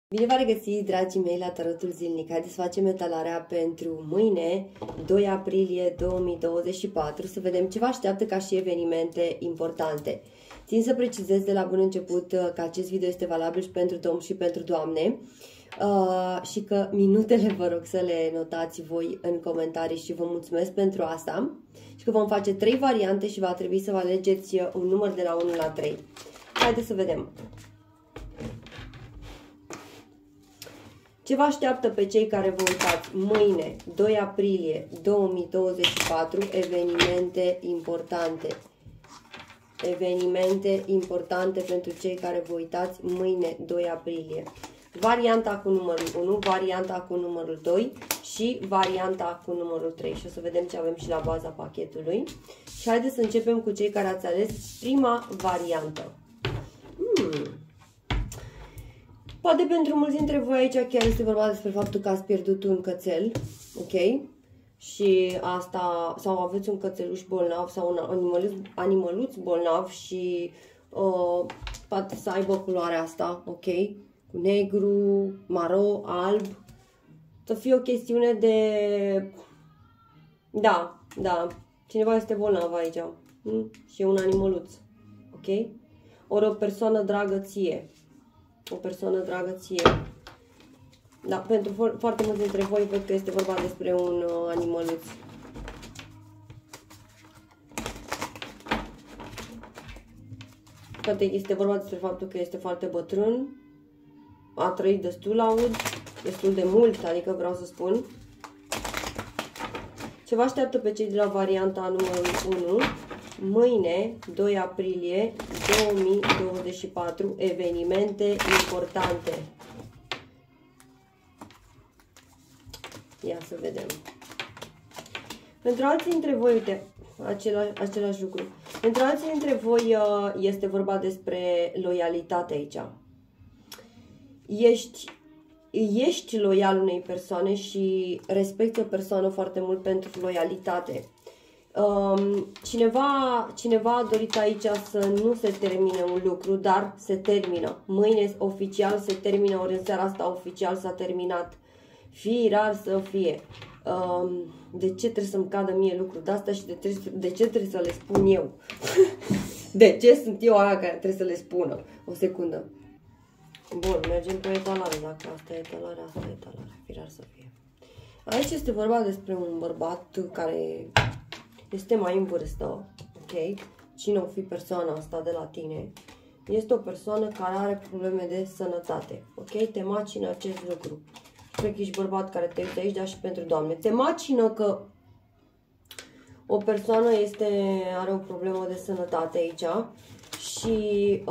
Bine v-am regăsit, dragii mei, la Tarotul Zilnic. Haideți să facem etalarea pentru mâine, 2 aprilie 2024, să vedem ce vă așteaptă ca și evenimente importante. Țin să precizez de la bun început că acest video este valabil și pentru domn și pentru doamne și că minutele vă rog să le notați voi în comentarii și vă mulțumesc pentru asta. Și că vom face 3 variante și va trebui să vă alegeți un număr de la 1 la 3. Haideți să vedem. Ce vă așteaptă pe cei care vă uitați mâine, 2 aprilie 2024, evenimente importante. Evenimente importante pentru cei care vă uitați mâine, 2 aprilie. Varianta cu numărul 1, varianta cu numărul 2 și varianta cu numărul 3. Și o să vedem ce avem și la baza pachetului. Și haideți să începem cu cei care ați ales prima variantă. Poate pentru mulți dintre voi aici chiar este vorba despre faptul că ați pierdut un cățel, ok? Și asta, sau aveți un cățeluș bolnav sau un animăluț bolnav și poate să aibă culoarea asta, ok? Cu negru, maro, alb. Să fie o chestiune de... Da, cineva este bolnav aici. Și e un animăluț, ok? Ori o persoană dragă ție. O persoană dragă ție. Da, pentru foarte mulți dintre voi văd că este vorba despre un animăluț. Poate este vorba despre faptul că este foarte bătrân. A trăit destul, aud. Destul de mult, adică vreau să spun. Ce vă așteaptă pe cei de la varianta numărul 1? Mâine, 2 aprilie 2024, evenimente importante. Ia să vedem. Pentru alții dintre voi, uite, același lucru. Pentru alții dintre voi este vorba despre loialitate aici. Ești loial unei persoane și respecti o persoană foarte mult pentru loialitate. Cineva a dorit aici să nu se termine un lucru, dar se termină. Mâine oficial se termină, ori în seara asta oficial s-a terminat. Fie rar să fie. De ce trebuie să-mi cadă mie lucrul de asta și de ce trebuie să le spun eu? De ce sunt eu aia care trebuie să le spună? O secundă. Bun, mergem pe etalare. Dacă asta e etalarea, asta e etalarea. Fie rar să fie. Aici este vorba despre un bărbat care... este mai în vârstă, ok? Cine o fi persoana asta de la tine? Este o persoană care are probleme de sănătate, ok? Te macină acest lucru. Cred că ești bărbat care te uite aici, dar și pentru doamne. Te macină că o persoană are o problemă de sănătate aici și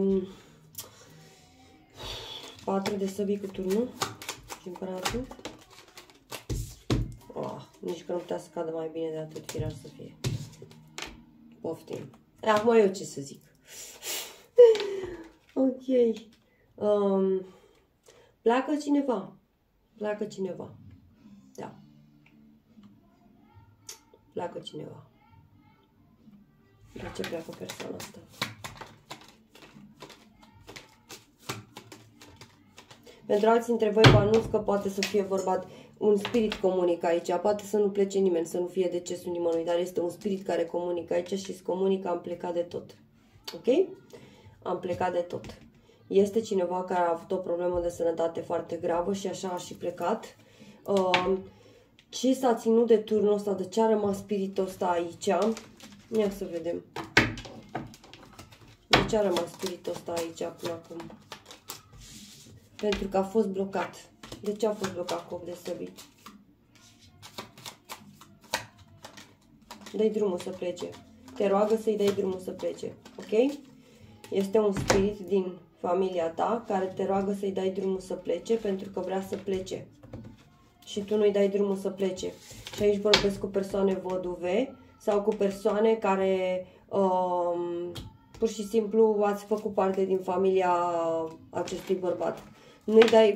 4 de săbii cu turnul și împăratul. Nici că nu putea să cadă mai bine de atât, firar să fie. Poftim. Acum eu ce să zic. Ok. Pleacă cineva. Pleacă cineva. Da. Pleacă cineva. De ce pleacă persoana asta? Pentru alții dintre voi vă anunț că poate să fie vorba... Un spirit comunică aici, poate să nu plece nimeni, să nu fie decesul nimănui, dar este un spirit care comunică aici și îți comunică am plecat de tot. Ok? Am plecat de tot. Este cineva care a avut o problemă de sănătate foarte gravă și așa a și plecat. Ce s-a ținut de turnul ăsta? De ce a rămas spiritul ăsta aici? Ia să vedem. De ce a rămas spiritul ăsta aici până acum? Pentru că a fost blocat. De ce a fost blocat cu 8 de săbii? Dă-i drumul să plece. Te roagă să-i dai drumul să plece. Ok? Este un spirit din familia ta care te roagă să-i dai drumul să plece pentru că vrea să plece. Și tu nu-i dai drumul să plece. Și aici vorbesc cu persoane văduve sau cu persoane care pur și simplu ați făcut parte din familia acestui bărbat.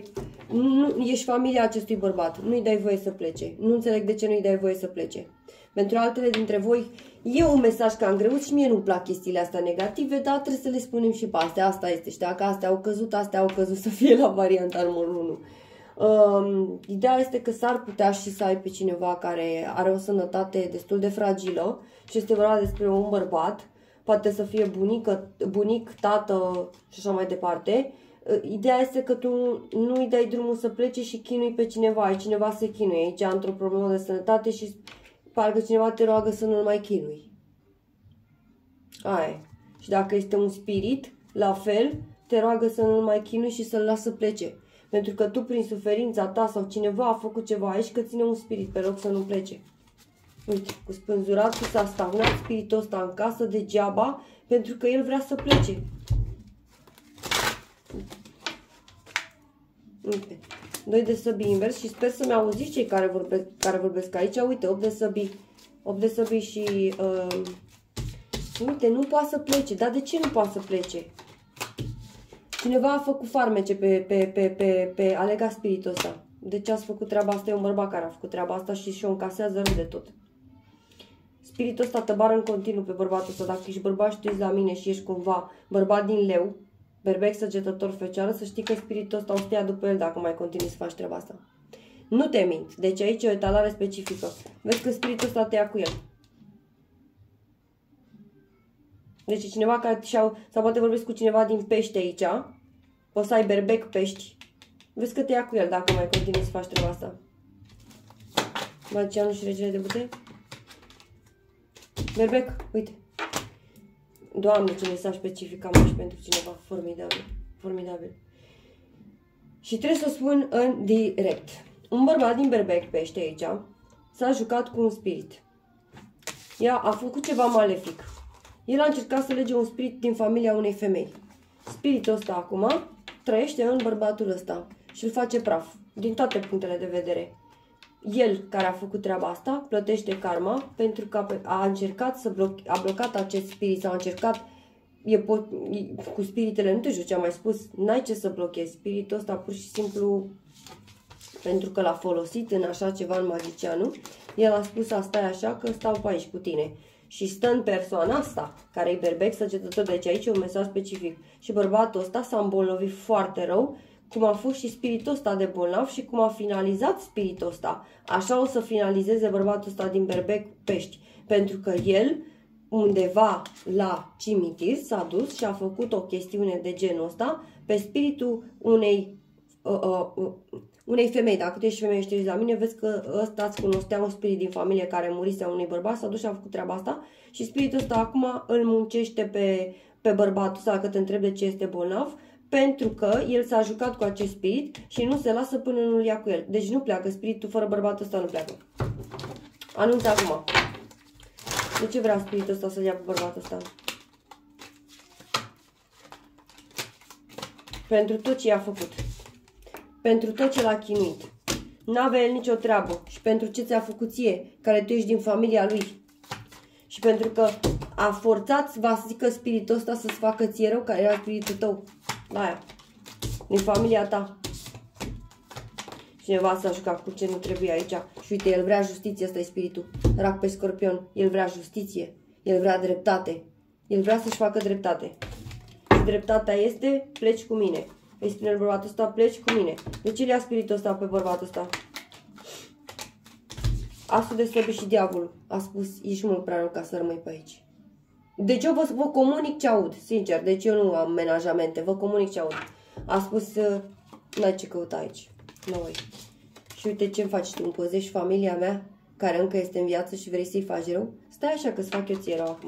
Ești familia acestui bărbat, nu-i dai voie să plece. Nu înțeleg de ce nu-i dai voie să plece. Pentru altele dintre voi e un mesaj cam greu și mie nu-mi plac chestiile astea negative, dar trebuie să le spunem și pe astea. Asta este. Și dacă astea au căzut să fie la varianta numărul 1. Ideea este că s-ar putea și să ai pe cineva care are o sănătate destul de fragilă și este vorba despre un bărbat, poate să fie bunic, tată și așa mai departe. Ideea este că tu nu îi dai drumul să plece și chinui pe cineva, ai cineva să chinuie aici într-o problemă de sănătate și parcă cineva te roagă să nu mai chinui. Aia. Și dacă este un spirit, la fel, te roagă să nu mai chinui și să-l lasă plece. Pentru că tu, prin suferința ta sau cineva a făcut ceva aici, că ține un spirit pe loc să nu plece. Uite, cu spânzuratul s-a stagnat spiritul ăsta în casă degeaba, pentru că el vrea să plece. Uite, 2 de săbii invers și sper să-mi auziți cei care vorbesc aici. Uite, 8 de săbii. 8 de săbii și... uite, nu poate să plece. Dar de ce nu poate să plece? Cineva a făcut farmece pe a legat spiritul ăsta. De ce ați făcut treaba asta? E un bărbat care a făcut treaba asta și o încasează rău de tot. Spiritul ăsta tăbară în continuu pe bărbatul ăsta. Dacă ești bărbat și tu ești la mine și ești cumva bărbat din leu, berbec, săgetător, fecioară, să știi că spiritul ăsta o să te ia după el dacă mai continui să faci treaba asta. Nu te mint. Deci aici e o etalare specifică. Vezi că spiritul ăsta te ia cu el. Deci cineva care sau poate vorbești cu cineva din pește aici. Poți să ai berbec pești. Vezi că te ia cu el dacă mai continui să faci treaba asta. Magicianul și regele de butei. Berbec, uite. Doamne, ce mesaj specific am aici pentru cineva. Formidabil. Formidabil. Și trebuie să o spun în direct. Un bărbat din berbec pește aici s-a jucat cu un spirit. Ea a făcut ceva malefic. El a încercat să lege un spirit din familia unei femei. Spiritul ăsta acum trăiește în bărbatul ăsta și îl face praf, din toate punctele de vedere. El, care a făcut treaba asta, plătește karma pentru că a încercat a blocat acest spirit sau a încercat, cu spiritele nu te joci, am mai spus, n-ai ce să blochezi. Spiritul ăsta pur și simplu, pentru că l-a folosit în așa ceva în magicianul, el a spus asta e așa că stau pe aici cu tine. Și stă în persoana asta, care e berbec săgetător, deci aici e un mesaj specific. Și bărbatul ăsta s-a îmbolnăvit foarte rău, cum a fost și spiritul ăsta de bolnav și cum a finalizat spiritul ăsta. Așa o să finalizeze bărbatul ăsta din berbec pești. Pentru că el, undeva la cimitir, s-a dus și a făcut o chestiune de genul ăsta pe spiritul unei femei. Dacă tu ești femeie și te uiți la mine, vezi că ăsta îți cunoștea un spirit din familie care murise a unui bărbat, s-a dus și a făcut treaba asta și spiritul ăsta acum îl muncește pe bărbatul ăsta, dacă te întrebi de ce este bolnav, pentru că el s-a jucat cu acest spirit și nu se lasă până nu-l ia cu el. Deci nu pleacă, spiritul fără bărbatul ăsta nu pleacă. Anunță acum. De ce vrea spiritul ăsta să-l ia pe bărbatul ăsta? Pentru tot ce i-a făcut. Pentru tot ce l-a chinuit. N-avea el nicio treabă. Și pentru ce ți-a făcut ție, care tu ești din familia lui. Și pentru că a forțat, va zică spiritul ăsta să-ți facă ție rău, care era spiritul tău. Aia. Din familia ta. Cineva s-a jucat cu ce nu trebuie aici. Și uite, el vrea justiție, ăsta e spiritul. Rac pe scorpion. El vrea justiție. El vrea dreptate. El vrea să-și facă dreptate. Și dreptatea este, pleci cu mine. Îi spune bărbatul ăsta, pleci cu mine. De ce le-a spiritul ăsta pe bărbatul ăsta? Asul de săbi și diavolul. A spus, ești mult prea rău ca să rămâi pe aici. Deci eu vă comunic ce aud, sincer. Deci eu nu am menajamente, vă comunic ce aud. A spus, n-ai ce căuta aici. Noi. Și uite ce-mi faci tu, împăzești familia mea, care încă este în viață și vrei să-i faci rău? Stai așa că-ți fac eu ție rău acum.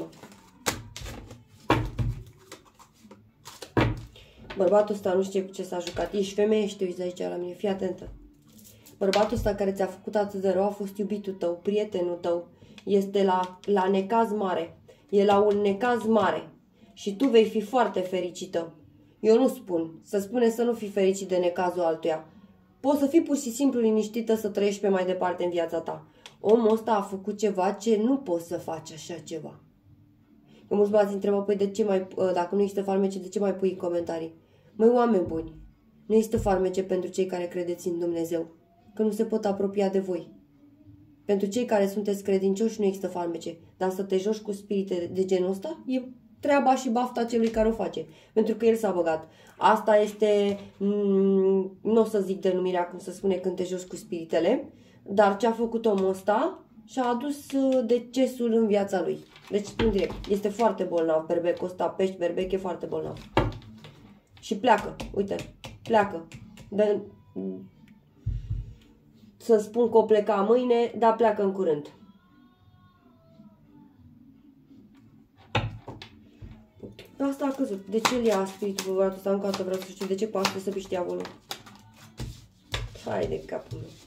Bărbatul ăsta nu știe cu ce s-a jucat. Ești femeie și te uiți aici la mine. Fii atentă. Bărbatul ăsta care ți-a făcut atât de rău a fost iubitul tău, prietenul tău. Este la necaz mare. E la un necaz mare. Și tu vei fi foarte fericită. Eu nu spun. Să spune să nu fii fericit de necazul altuia. Poți să fii pur și simplu liniștită să trăiești pe mai departe în viața ta. Omul ăsta a făcut ceva ce nu poți să faci așa ceva. Că mulți băieți întrebă, păi de ce mai, dacă nu există farmece, de ce mai pui în comentarii? Măi, oameni buni, nu există farmece pentru cei care credeți în Dumnezeu, că nu se pot apropia de voi. Pentru cei care sunteți credincioși nu există farmece, dar să te joci cu spirite de genul ăsta e treaba și bafta celui care o face, pentru că el s-a băgat. Asta este, nu o să zic denumirea cum se spune când te joci cu spiritele, dar ce a făcut omul ăsta și-a adus decesul în viața lui. Deci, spun direct, este foarte bolnav berbecul ăsta, pești berbec, e foarte bolnav. Și pleacă, uite, pleacă. Să spun că o pleca mâine, dar pleacă în curând. Asta a căzut. De ce îl ia spiritul pe băiatul ăsta? Încă o dată vreau să știu de ce poate să piști diavolul. Hai de capul meu.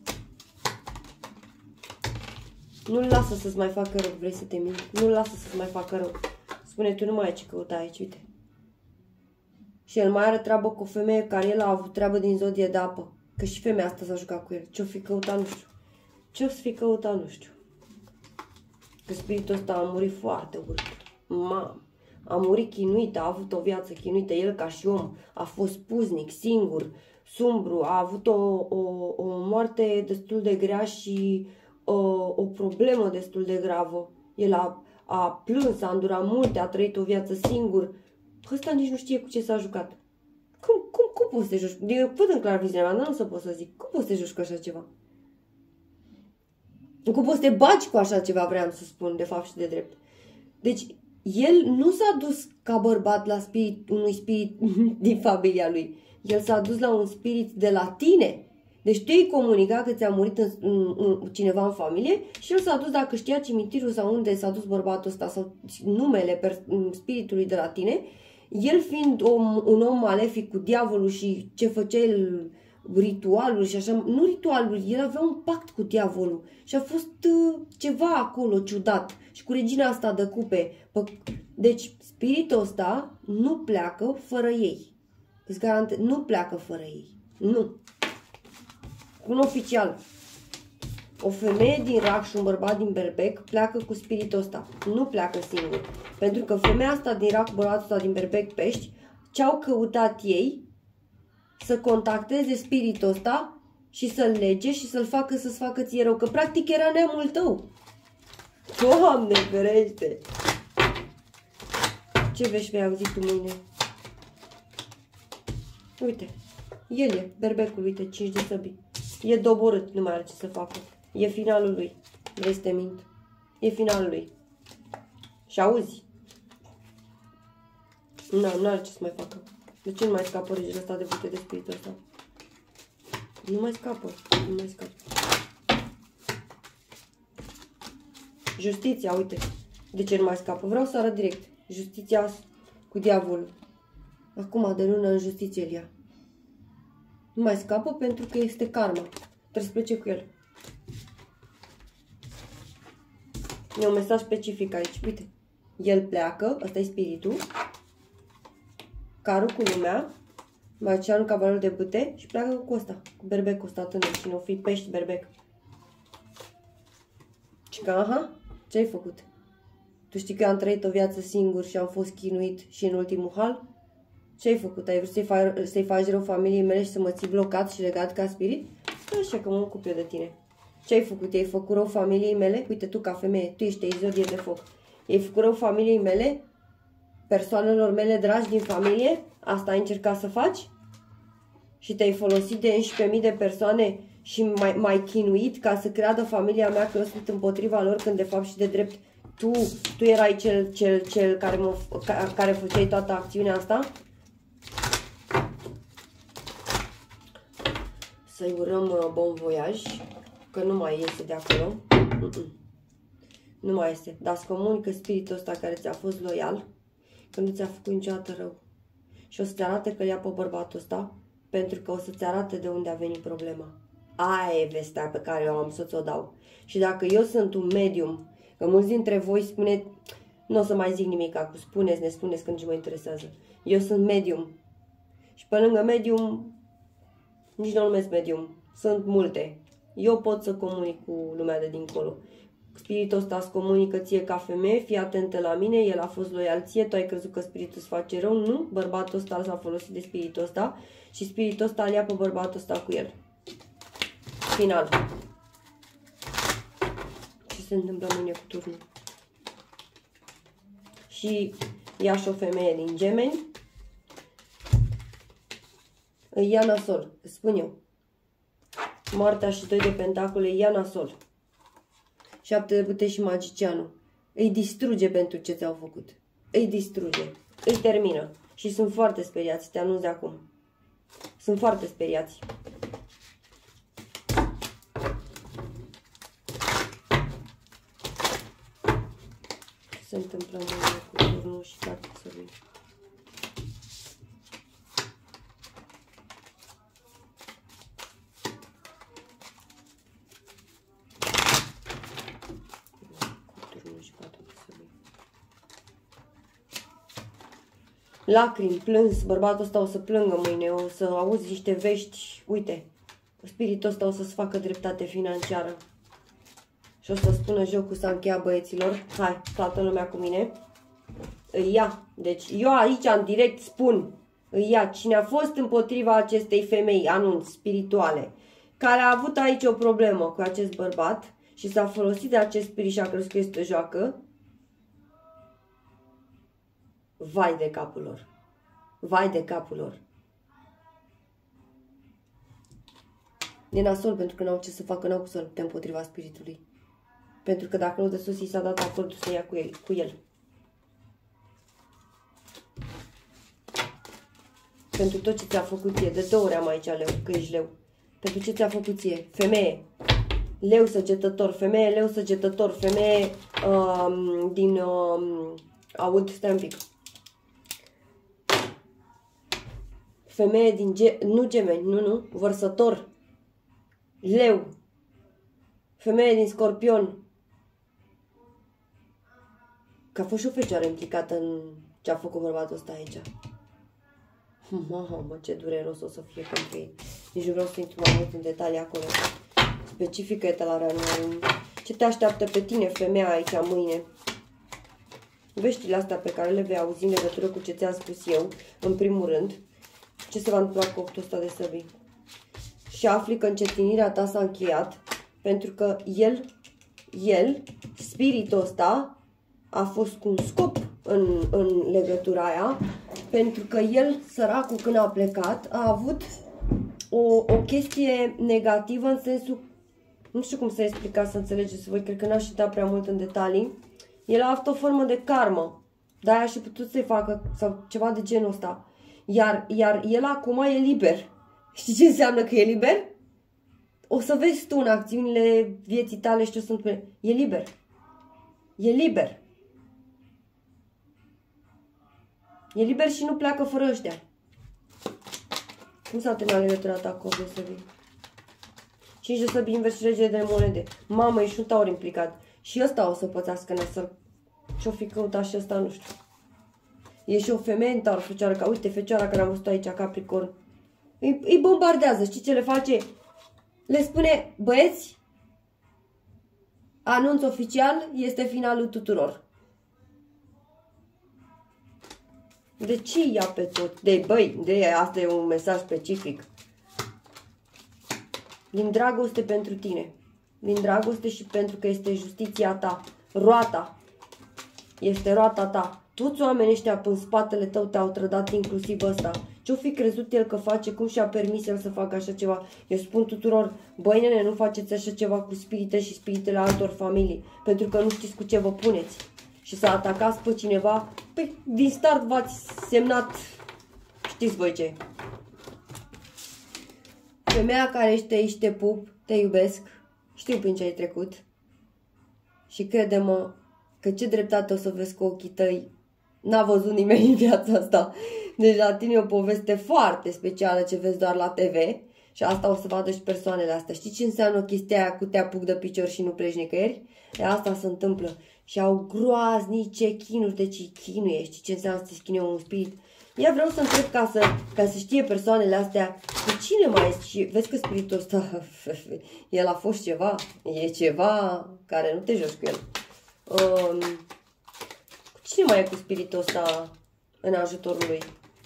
Nu-l lasă să-ți mai facă rău, vrei să te minți? Nu-l lasă să-ți mai facă rău. Spune, tu nu mai ai ce căuta aici, uite. Și el mai are treabă cu o femeie care el a avut treabă din zodie de apă. Că și femeia asta s-a jucat cu el. Ce-o fi căutat, nu știu. Ce-o fi căutat, nu știu. Că spiritul ăsta a murit foarte urât. Mamă. A murit chinuit, a avut o viață chinuită. El ca și om a fost puznic, singur, sumbru. A avut o moarte destul de grea și o problemă destul de gravă. El a plâns, a îndurat multe, a trăit o viață singur. Ăsta nici nu știe cu ce s-a jucat. Cum poți să te joci? Eu văd în clar viziunea mea, dar nu să pot să zic. Cum poți să te joci cu așa ceva? Cum poți să te bagi cu așa ceva, vreau să spun, de fapt și de drept. Deci, el nu s-a dus ca bărbat la unui spirit din familia lui. El s-a dus la un spirit de la tine. Deci tu îi comunica că ți-a murit cineva în familie și el s-a dus, dacă știa cimitirul sau unde s-a dus bărbatul ăsta sau numele spiritului de la tine, el fiind un om malefic cu diavolul și ce făcea el, ritualuri și așa, nu ritualuri, el avea un pact cu diavolul și a fost ceva acolo ciudat și cu regina asta de cupe. Deci spiritul ăsta nu pleacă fără ei. Îți garantez, nu pleacă fără ei. Nu. Un oficial. O femeie din Rac și un bărbat din Berbec pleacă cu spiritul ăsta. Nu pleacă singur. Pentru că femeia asta din Rac, bărbatul ăsta din Berbec Pești, ce-au căutat ei să contacteze spiritul ăsta și să-l lege și să-l facă să-ți facă ție rău. Că practic era neamul tău. Doamne ferește! Ce vești vei auzi tu mâine? Uite, el e, berbecul, uite, 5 de săbii. E doborât, nu mai are ce să facă. E finalul lui. Vrei să te mint? E finalul lui. Și auzi? Nu are ce să mai facă. De ce nu mai scapă regele ăsta de pute de spiritul ăsta? Nu mai scapă. Nu mai scapă. Justiția, uite. De ce nu mai scapă? Vreau să arăt direct. Justiția cu diavolul. Acum de lună în justiție el ia. Nu mai scapă pentru că este karma. Trebuie să plece cu el. E un mesaj specific aici. Uite. El pleacă. Ăsta e spiritul. Carul cu lumea. Marcianul, cavalerul de bâte. Și pleacă cu ăsta. Cu berbecul ăsta tânăr. Și nu fi pești berbec. Și că, aha, ce-ai făcut? Tu știi că eu am trăit o viață singur și am fost chinuit și în ultimul hal? Ce-ai făcut? Ai vrut să-i faci rău familiei mele și să mă ții blocat și legat ca spirit? Așa că mă ocup eu de tine. Ce-ai făcut? I-ai făcut rău familiei mele? Uite, tu ca femeie, tu ești zodie de foc. I-ai făcut rău familiei mele? Persoanelor mele dragi din familie? Asta ai încercat să faci? Și te-ai folosit de 11.000 de persoane și mai chinuit ca să creadă familia mea că eu sunt împotriva lor, când de fapt și de drept tu erai cel care făceai toată acțiunea asta? Să-i urăm bon voiaj, că nu mai iese de acolo. Nu mai este. Dar îți comunică spiritul ăsta care ți-a fost loial, că nu ți-a făcut niciodată rău. Și o să-ți arate că ia pe bărbatul ăsta, pentru că o să-ți arate de unde a venit problema. Aia e vestea pe care eu am să ți-o dau. Și dacă eu sunt un medium, că mulți dintre voi spuneți, nu o să mai zic nimic acum, spuneți, ne spuneți că nici mă interesează. Eu sunt medium. Și pe lângă medium, nici nu numesc medium. Sunt multe. Eu pot să comunic cu lumea de dincolo. Spiritul ăsta îți comunică ție ca femeie, fii atentă la mine, el a fost loial ție, tu ai crezut că spiritul îți face rău, nu? Bărbatul ăsta s-a folosit de spiritul ăsta și spiritul ăsta îl ia pe bărbatul ăsta cu el. Final. se întâmplă mâine cu turnul. Și ia și o femeie din Gemeni. Îi ia nasol, spun eu. Moartea și 2 de pentacole, îi ia nasol. 7 de puteți și magicianul. Îi distruge pentru ce ți-au făcut. Îi distruge. Îi termină. Și sunt foarte speriați, te anunț de acum. Sunt foarte speriați. Ce se întâmplă mâine cu turnul și cartea sării? Lacrimi, plâns, bărbatul ăsta o să plângă mâine, o să auzi niște vești, uite, spiritul ăsta o să-ți facă dreptate financiară. Și o să spună jocul s-a încheiat, băieților, hai, toată lumea cu mine, îi ia, deci eu aici în direct spun, îi ia, cine a fost împotriva acestei femei, anunț, spirituale, care a avut aici o problemă cu acest bărbat și s-a folosit de acest spirit și a crezut că este o joacă, vai de capul lor. Vai de capul lor. E nasol pentru că n-au ce să facă, n-au cum să lupte împotriva spiritului. Pentru că dacă nu de sus i s-a dat acordul să ia cu el. Pentru tot ce ți-a făcut ție. De 2 ori am aici leu, că ești leu. Pentru ce ți-a făcut ție. Femeie. Leu săgetător. Femeie, leu săgetător. Femeie din... aud, stai un pic. Femeie din nu Gemeni, nu, Vărsător, Leu, femeie din Scorpion. Că a fost și o fecioară implicată în ce a făcut bărbatul ăsta aici. Mă, ce dureros o să fie pentru ei. Nici nu vreau să intru mai mult în detalii acolo. Specifică etalarea. Ce te așteaptă pe tine, femeia aici, mâine? Veștile astea pe care le vei auzi în legătură cu ce ți-am spus eu, în primul rând. Ce se va întâmpla cu 8 ăsta de săbii? Și afli că încetinirea ta s-a încheiat, pentru că el, spiritul ăsta, a fost cu un scop în legătura aia, pentru că el, săracul, când a plecat, a avut o chestie negativă în sensul, nu știu cum să explica să înțelegeți voi, cred că n-aș da prea mult în detalii. El a avut o formă de karmă, de-aia și putut să-i facă, sau ceva de genul ăsta. Iar el acum e liber. Știi ce înseamnă că e liber? O să vezi tu în acțiunile vieții tale și ce o să întâmple. E liber. E liber. E liber și nu pleacă fără ăștia. Cum s-a terminat legătura ta cu 8 de săbii? 5 de săbii invers și regele de monede. Mamă, ești un taur implicat. Și ăsta o să pățească nasăl. Ce-o fi căutat și ăsta, nu știu. E și o femeie în taur, fecioară, ca uite, fecioara care am văzut aici, Capricorn. Îi bombardează, știi ce le face? Le spune, băieți, anunț oficial, este finalul tuturor. De ce ia pe tot? Asta e un mesaj specific. Din dragoste pentru tine. Din dragoste și pentru că este justiția ta. Roata. Este roata ta. Toți oamenii ăștia în spatele tău te-au trădat, inclusiv ăsta. Ce-o fi crezut el că face? Cum și-a permis el să facă așa ceva? Eu spun tuturor, băi nene, nu faceți așa ceva cu spirite și spiritele altor familii. Pentru că nu știți cu ce vă puneți. Și să atacați pe cineva, păi din start v-ați semnat, știți voi ce. Femeia care ești aici, te pup, te iubesc, știu prin ce ai trecut. Și crede-mă că ce dreptate o să vezi cu ochii tăi, n-a văzut nimeni în viața asta. Deci la tine e o poveste foarte specială ce vezi doar la TV. Și asta o să vadă și persoanele astea. Știi ce înseamnă chestia aia cu te apuc de picior și nu pleci nicăieri? E asta se întâmplă. Și au groaznice chinuri, deci chinuie. Știi ce înseamnă să te chinuie un spirit? Eu vreau să întreb ca să știe persoanele astea cu cine mai ești. Și vezi că spiritul ăsta, el a fost ceva, e ceva care nu te joci cu el. Cine mai e cu spiritul ăsta în ajutorul lui?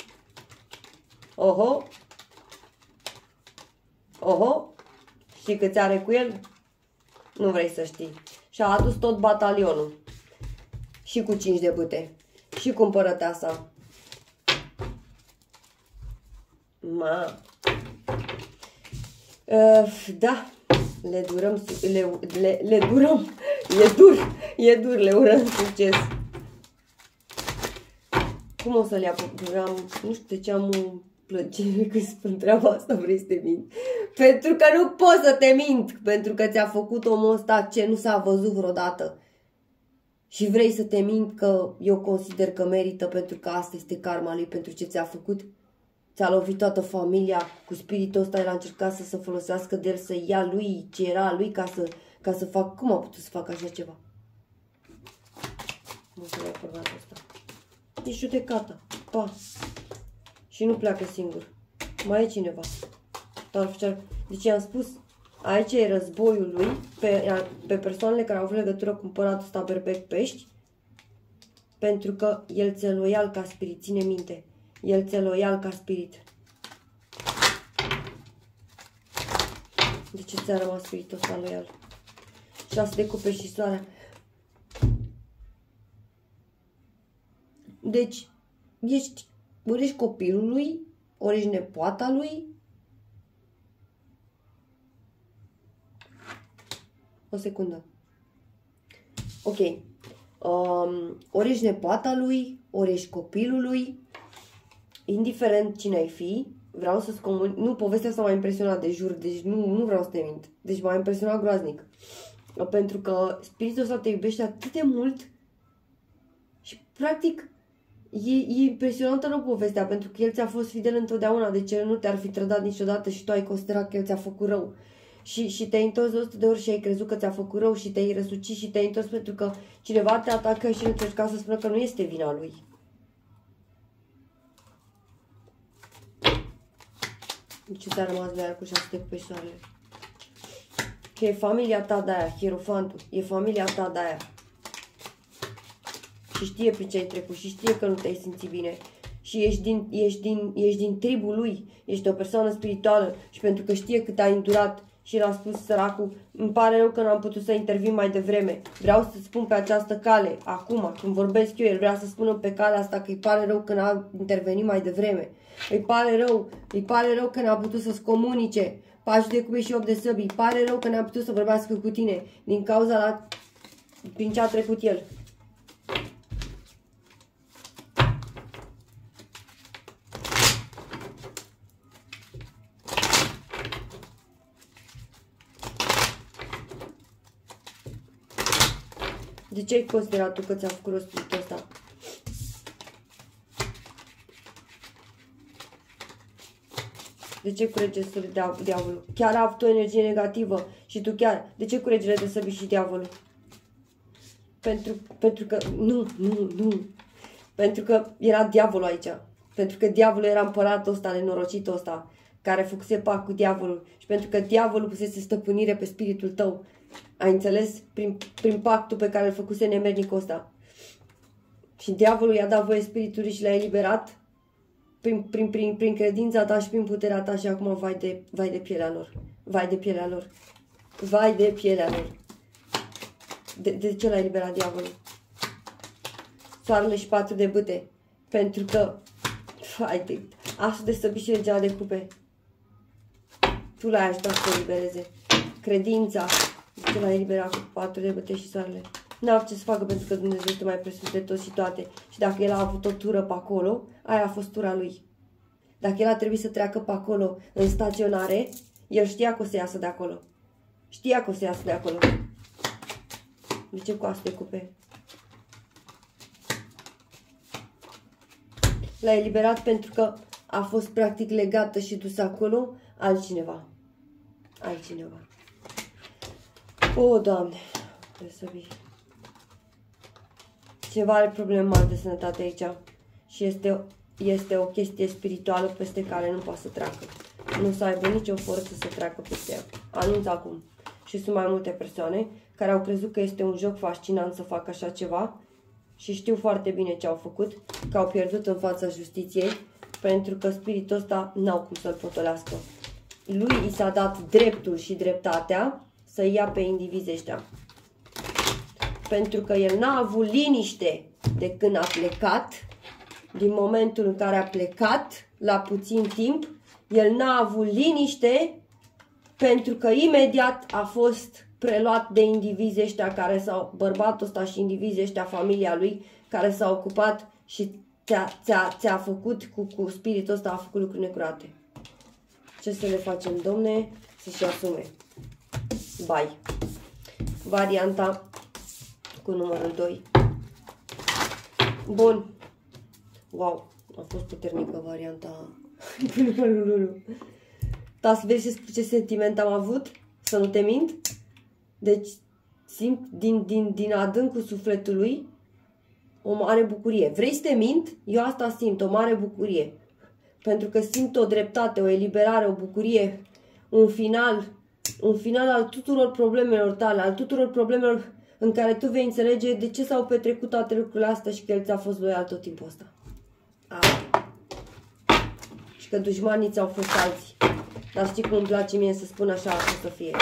Oho! Oho! Știi câți are cu el? Nu vrei să știi. Și a adus tot batalionul. Și cu 5 de bâte. Și cu împărăteasa. Ma. Da. Le durăm. E dur. Le urăm succes. Cum o să le apucăm? Nu știu de ce am o plăcere când spun treaba asta, vrei să te mint. Pentru că nu pot să te mint. Pentru că ți-a făcut omul ăsta ce nu s-a văzut vreodată. Și vrei să te mint că eu consider că merită pentru că asta este karma lui pentru ce ți-a făcut? Ți-a lovit toată familia cu spiritul ăsta, el a încercat să se folosească de el, să ia lui ce era lui ca să fac... Cum a putut să facă așa ceva? Nu se mai format asta. E judecata. Pa. Și nu pleacă singur. Mai e cineva. Deci i-am spus, aici e războiul lui pe persoanele care au avut legătură cu împăratul ăsta Berbec Pești, pentru că el ți-e loial ca spirit, ține minte. El ți-e loial ca spirit. De ce ți-a rămas spiritul ăsta loial? 6 de cupe și soarea. Deci, ori ești copilul lui, ori ești nepoata lui. O secundă. Ok. Ori ești nepoata lui, ori ești copilul lui. Indiferent cine ai fi, vreau să-ți comunic. Nu, povestea asta m-a impresionat, de jur, deci nu vreau să te mint. Deci m-a impresionat groaznic. Pentru că spiritul ăsta te iubește atât de mult și, practic, e impresionantă rău povestea, pentru că el ți-a fost fidel întotdeauna, deci el nu te-ar fi trădat niciodată și tu ai considerat că el ți-a făcut rău. Și te-ai întors de 100 de ori și ai crezut că ți-a făcut rău și te-ai răsucit și te-ai întors pentru că cineva te atacă și încerca să spună că nu este vina lui. Ce ți-a rămas de aia cu 6 pe soarele? Că e familia ta de aia, Hierofantul. E familia ta de aia. Și știe prin ce ai trecut și știe că nu te-ai simțit bine. Și ești din tribul lui. Ești o persoană spirituală și pentru că știe cât ai îndurat și l-a spus săracul, îmi pare rău că n-am putut să intervin mai devreme. Vreau să spun pe această cale, acum, când vorbesc eu, el vrea să spună pe calea asta că îi pare rău că n-a intervenit mai devreme. Îi pare rău că n-a putut să-ți comunice. Pași de cupe și 8 de săbii. Îi pare rău că n-a putut să vorbească cu tine din cauza prin ce a trecut el. De ce ai considerat tu că ți-a făcut rost spiritul ăsta? De ce curege săbii diavolul? Chiar a avut o energie negativă și tu chiar... De ce curege de săbii și diavolul? Pentru că... Nu. Pentru că era diavolul aici. Pentru că diavolul era împăratul ăsta, nenorocitul ăsta, care făcuse pact cu diavolul. Și pentru că diavolul pusese stăpânire pe spiritul tău. Ai înțeles? Prin pactul pe care îl făcuse nemernicul ăsta. Și diavolul i-a dat voie spiritului și l-a eliberat prin credința ta și prin puterea ta și acum vai de pielea lor. Vai de pielea lor. Vai de pielea lor. De ce l-a eliberat diavolul? Soarele și 4 de bâte. Pentru că asul de săbii și regea de cupe. Tu l-ai ajutat să elibereze. Credința. Ce l-a eliberat cu 4 de bâte și soarele. N-au ce să facă pentru că Dumnezeu este mai presus de toți și toate. Și dacă el a avut o tură pe acolo, aia a fost tura lui. Dacă el a trebuit să treacă pe acolo în staționare, el știa că o să iasă de acolo. Știa că o să iasă de acolo. De ce cu astea de cupe? L-a eliberat pentru că a fost practic legată și dusă acolo altcineva. Altcineva. O, Doamne, trebuie să vii. Cineva are probleme mari de sănătate aici și este o chestie spirituală peste care nu poate să treacă. Nu să aibă nicio forță să treacă peste ea. Anunț acum. Și sunt mai multe persoane care au crezut că este un joc fascinant să facă așa ceva și știu foarte bine ce au făcut, că au pierdut în fața justiției pentru că spiritul ăsta n-au cum să-l potolească. Lui i s-a dat dreptul și dreptatea să ia pe indivizii ăștia. pentru că el n-a avut liniște de când a plecat. Din momentul în care a plecat, la puțin timp, el n-a avut liniște pentru că imediat a fost preluat de indivizii ăștia care s-au, bărbatul ăsta și indivizii ăștia, familia lui, care s-au ocupat și ți-a făcut cu spiritul ăsta, a făcut lucruri necurate. Ce să le facem, domne? Să-și asume. Bai. Varianta cu numărul 2. Bun. Wow, a fost puternică varianta cu numărul 1. Da, să vezi ce sentiment am avut? Să nu te mint? Deci simt din adâncul sufletului o mare bucurie. Vrei să te mint? Eu asta simt, o mare bucurie. Pentru că simt o dreptate, o eliberare, o bucurie, un final al tuturor problemelor tale, al tuturor problemelor în care tu vei înțelege de ce s-au petrecut toate lucrurile astea și că el ți-a fost loial tot timpul ăsta. Și că dușmanii ți-au fost alții. Dar știi cum îmi place mie să spun așa, o să fie.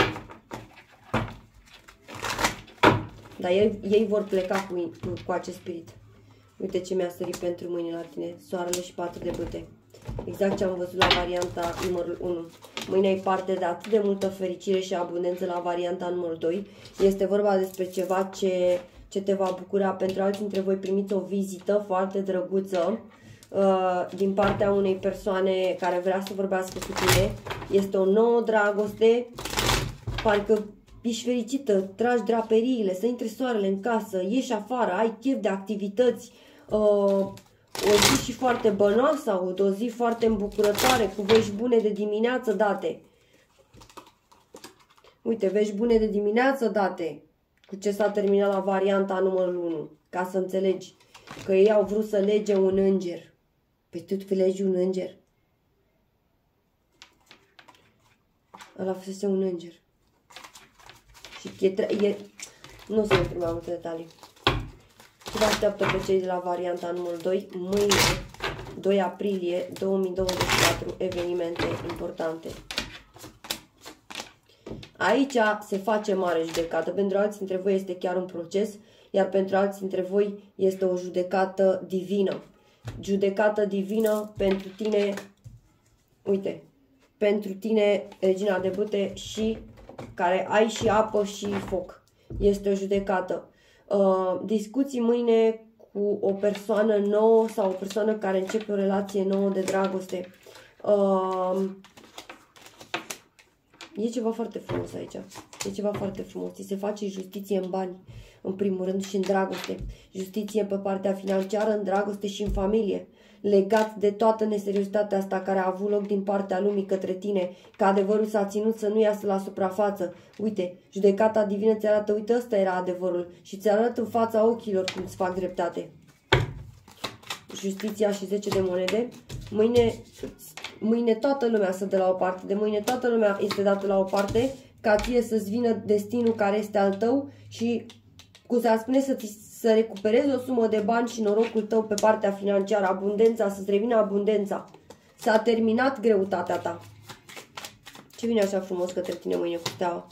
Dar ei vor pleca cu acest spirit. Uite ce mi-a sărit pentru mâine la tine. Soarele și 4 de bâte. Exact ce am văzut la varianta numărul 1. Mâine ai parte de atât de multă fericire și abundență la varianta numărul 2. Este vorba despre ceva ce te va bucura. Pentru alții dintre voi primiți o vizită foarte drăguță din partea unei persoane care vrea să vorbească cu tine. Este o nouă dragoste. Parcă ești fericită, tragi draperiile, să intre soarele în casă, ieși afară, ai chef de activități, o zi și foarte bănoasă, o zi foarte îmbucurătoare, cu vești bune de dimineață date. Uite, vești bune de dimineață date, cu ce s-a terminat la varianta numărul 1, ca să înțelegi că ei au vrut să lege un înger. Păi tu legi un înger? Ăla fusese un înger. Și nu o să intru mai multe detalii. Ce vă așteaptă pe cei de la varianta numărul 2? Mâine, 2 aprilie 2024, evenimente importante. Aici se face mare judecată. Pentru alții dintre voi este chiar un proces, iar pentru alții dintre voi este o judecată divină. Judecată divină pentru tine, uite, pentru tine, regina de bâte, și care ai și apă și foc. Este o judecată. Discuții mâine cu o persoană nouă sau o persoană care începe o relație nouă de dragoste. E ceva foarte frumos aici. E ceva foarte frumos. Ți se face justiție în bani, în primul rând, și în dragoste. Justiție pe partea financiară, în dragoste și în familie. Legat de toată neseriozitatea asta care a avut loc din partea lumii către tine, că adevărul s-a ținut să nu iasă la suprafață. Uite, judecata divină ți arată, uite, ăsta era adevărul și ți arată în fața ochilor cum îți fac dreptate. Justiția și 10 de monede. Mâine toată lumea să dă la o parte, de mâine toată lumea este dată la o parte, ca ție să-ți vină destinul care este al tău și, cum se spune, să recuperezi o sumă de bani și norocul tău pe partea financiară, abundența, să-ți revină abundența. S-a terminat greutatea ta. Ce vine așa frumos către tine mâine cu steaua?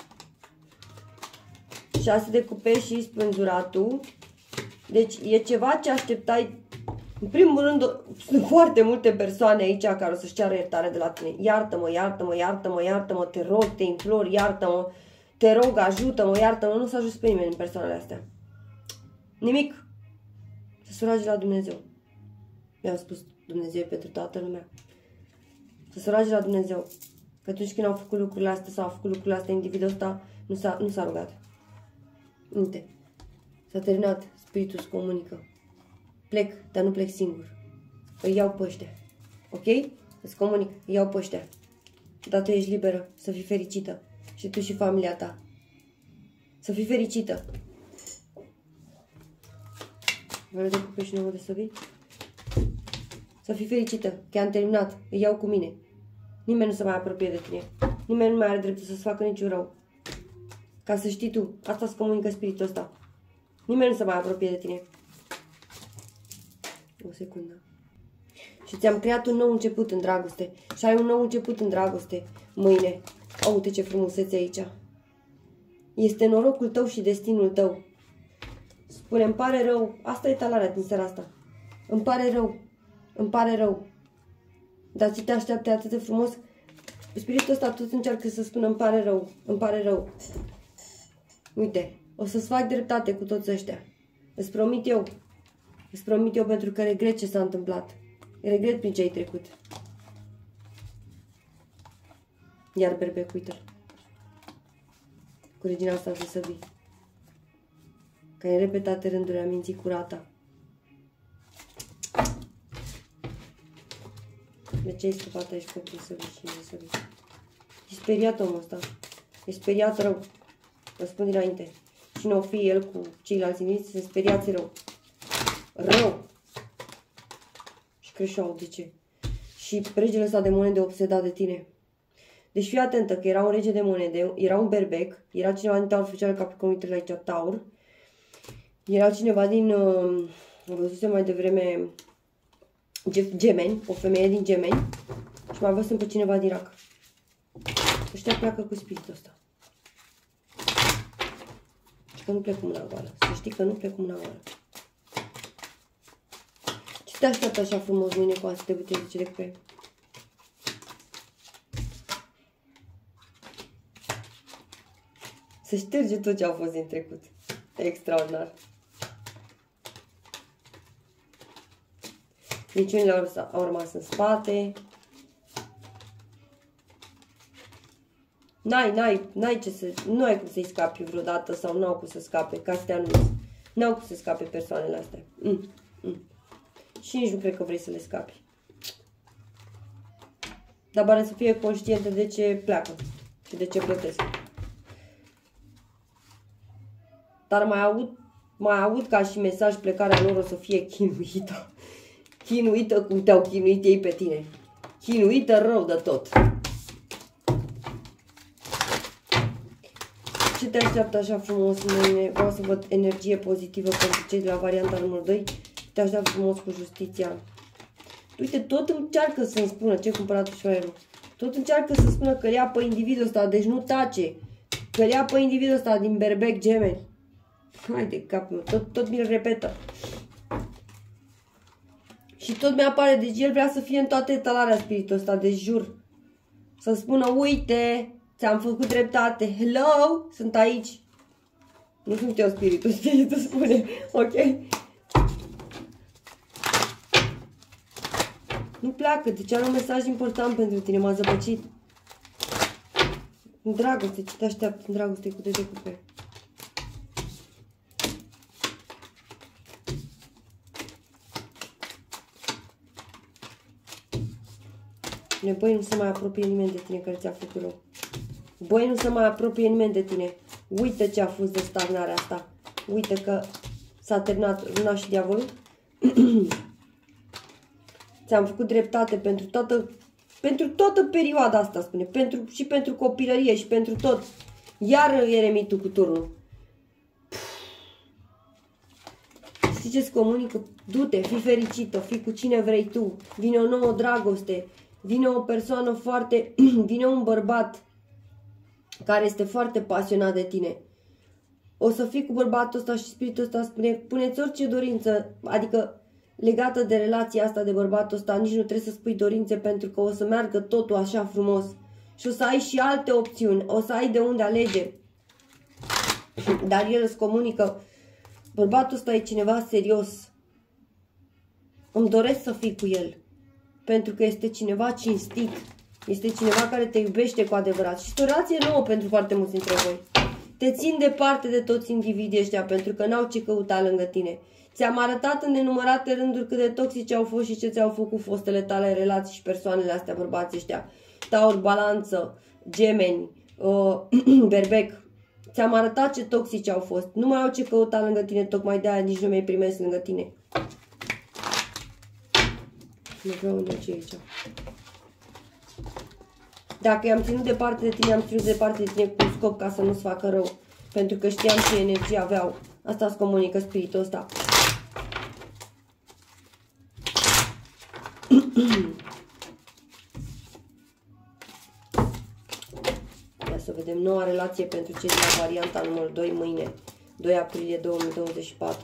6 de cupe și spânzuratul. Deci e ceva ce așteptai. În primul rând, sunt foarte multe persoane aici care o să-și ceară iertare de la tine. Iartă-mă, iartă-mă, iartă-mă, iartă-mă, te rog, te implor, iartă-mă, te rog, ajută-mă, iartă-mă. Nu o să ajut pe nimeni în persoanele astea. Nimic. Să se roage la Dumnezeu. Mi-am spus Dumnezeu pentru toată lumea. Să se roage la Dumnezeu. Că atunci când au făcut lucrurile astea sau au făcut lucrurile astea, individul ăsta nu s-a rugat. Uite. S-a terminat. Spiritul îți comunică. Plec, dar nu plec singur. Îi iau pe ăștia. Ok? Îți comunic. Îi iau pe ăștia. Dar tu ești liberă. Să fii fericită. Și tu și familia ta. Să fii fericită. Vă de cupe și 9 de săbii. Să fii fericită, că am terminat. Îi iau cu mine. Nimeni nu se mai apropie de tine. Nimeni nu mai are dreptul să-ți facă niciun rău. Ca să știi tu. Asta îți comunică spiritul ăsta. Nimeni nu se mai apropie de tine. O secundă. Și ți-am creat un nou început în dragoste. Și ai un nou început în dragoste mâine. Uite ce frumusețe aici. Este norocul tău și destinul tău. Spune, îmi pare rău. Asta e talarea din seara asta. Îmi pare rău. Îmi pare rău. Dar ce te așteaptă atât de frumos? Spiritul ăsta tot încearcă să spună, îmi pare rău. Îmi pare rău. Uite, o să-ți fac dreptate cu toți ăștia. Îți promit eu. Îți promit eu pentru că regret ce s-a întâmplat. Regret prin ce ai trecut. Iar berbec, uite-l. Cu regina asta de săbii. Ca în repetate rânduri am mințit curata. De ce ai scăpat aici cu săbii și de săbii? E speriat omul ăsta. E speriat rău. Vă spun dinainte. Și nu o fi el cu ceilalți iniți, se speriați rău. Rău! Și creșau, de ce? Și regele ăsta de monede obsedat de tine. Deci fii atentă că era un rege de monede, era un berbec, era cineva din Taur oficial Capricorn, uite aici, Taur. Era cineva din, văzusem mai devreme, Gemeni, o femeie din Gemeni. Și mai văzusem pe cineva din Rac. Ăștia pleacă cu spiritul ăsta. Și că nu plec cu mâna goală. Să știi că nu plec cu mâna goală. Ce te așteaptă așa frumos mâine cu asta, te butezi de pe? Se șterge tot ce a fost din trecut. Extraordinar. Niciunile au rămas în spate. N-ai ce să... Nu ai cum să-i scapi vreodată sau n-au cum să scape, ca să te anunți. N-au cum să scape persoanele astea. Și nici nu cred că vrei să le scapi. Dar bine să fie conștientă de ce pleacă și de ce plătesc. Dar mai aud ca și mesaj plecarea lor o să fie chinuită. Chinuită cum te-au chinuit ei pe tine. Chinuită rău de tot. Ce te așteaptă așa frumos mâine? Vreau să văd energie pozitivă pentru cei de la varianta numărul 2. Te așteaptă frumos cu justiția. Uite, tot încearcă să-mi spună ce cumpărat șoarelul. Tot încearcă să spună că ia pe individul ăsta, deci nu tace. Că ia pe individul ăsta din berbec Gemeni. Hai de capul meu, tot mi-l repetă. Și tot mi-apare, deci el vrea să fie în toată etalarea spiritul ăsta, deci jur. Să spună, uite, ți-am făcut dreptate. Hello, sunt aici. Nu sunt eu spiritul spune, ok? Nu pleacă, deci are un mesaj important pentru tine, m-a zăpăcit. În dragoste, ce te așteaptă în dragoste cu de cupe? Băi, nu se mai apropie nimeni de tine care ți-a făcut rău. Băi, nu se mai apropie nimeni de tine. Uită ce a fost de stagnarea asta. Uită că s-a terminat luna și diavolul. Ți-am făcut dreptate pentru toată perioada asta, spune. Și pentru copilărie și pentru tot. Iar eremitul cu turnul. Știi ce-ți comunică? Du-te, fii fericită, fii cu cine vrei tu. Vine o nouă dragoste. Vine o persoană foarte... Vine un bărbat care este foarte pasionat de tine. O să fii cu bărbatul ăsta și spiritul ăsta spune, puneți orice dorință, adică legată de relația asta de bărbatul ăsta, nici nu trebuie să spui dorințe pentru că o să meargă totul așa frumos. Și o să ai și alte opțiuni, o să ai de unde alege. Dar el îți comunică, bărbatul ăsta e cineva serios. Îmi doresc să fii cu el. Pentru că este cineva cinstit. Este cineva care te iubește cu adevărat. Și este o relație nouă pentru foarte mulți dintre voi. Te țin departe de toți individii ăștia pentru că n-au ce căuta lângă tine. Ți-am arătat în nenumărate rânduri cât de toxice au fost și ce ți-au făcut fostele tale relații și persoanele astea, bărbații ăștia. Taur, Balanță, Gemeni, Berbec. Ți-am arătat ce toxice au fost. Nu mai au ce căuta lângă tine, tocmai de-aia nici nu mi-ai primesc lângă tine. Nu vreau energie aici. Dacă i-am ținut departe de tine, am ținut departe de tine cu scop ca să nu-ți facă rău. Pentru că știam ce energie aveau. Asta îți comunică spiritul ăsta. Ia să vedem noua relație pentru cei de la varianta numărul 2 mâine. 2 aprilie 2024.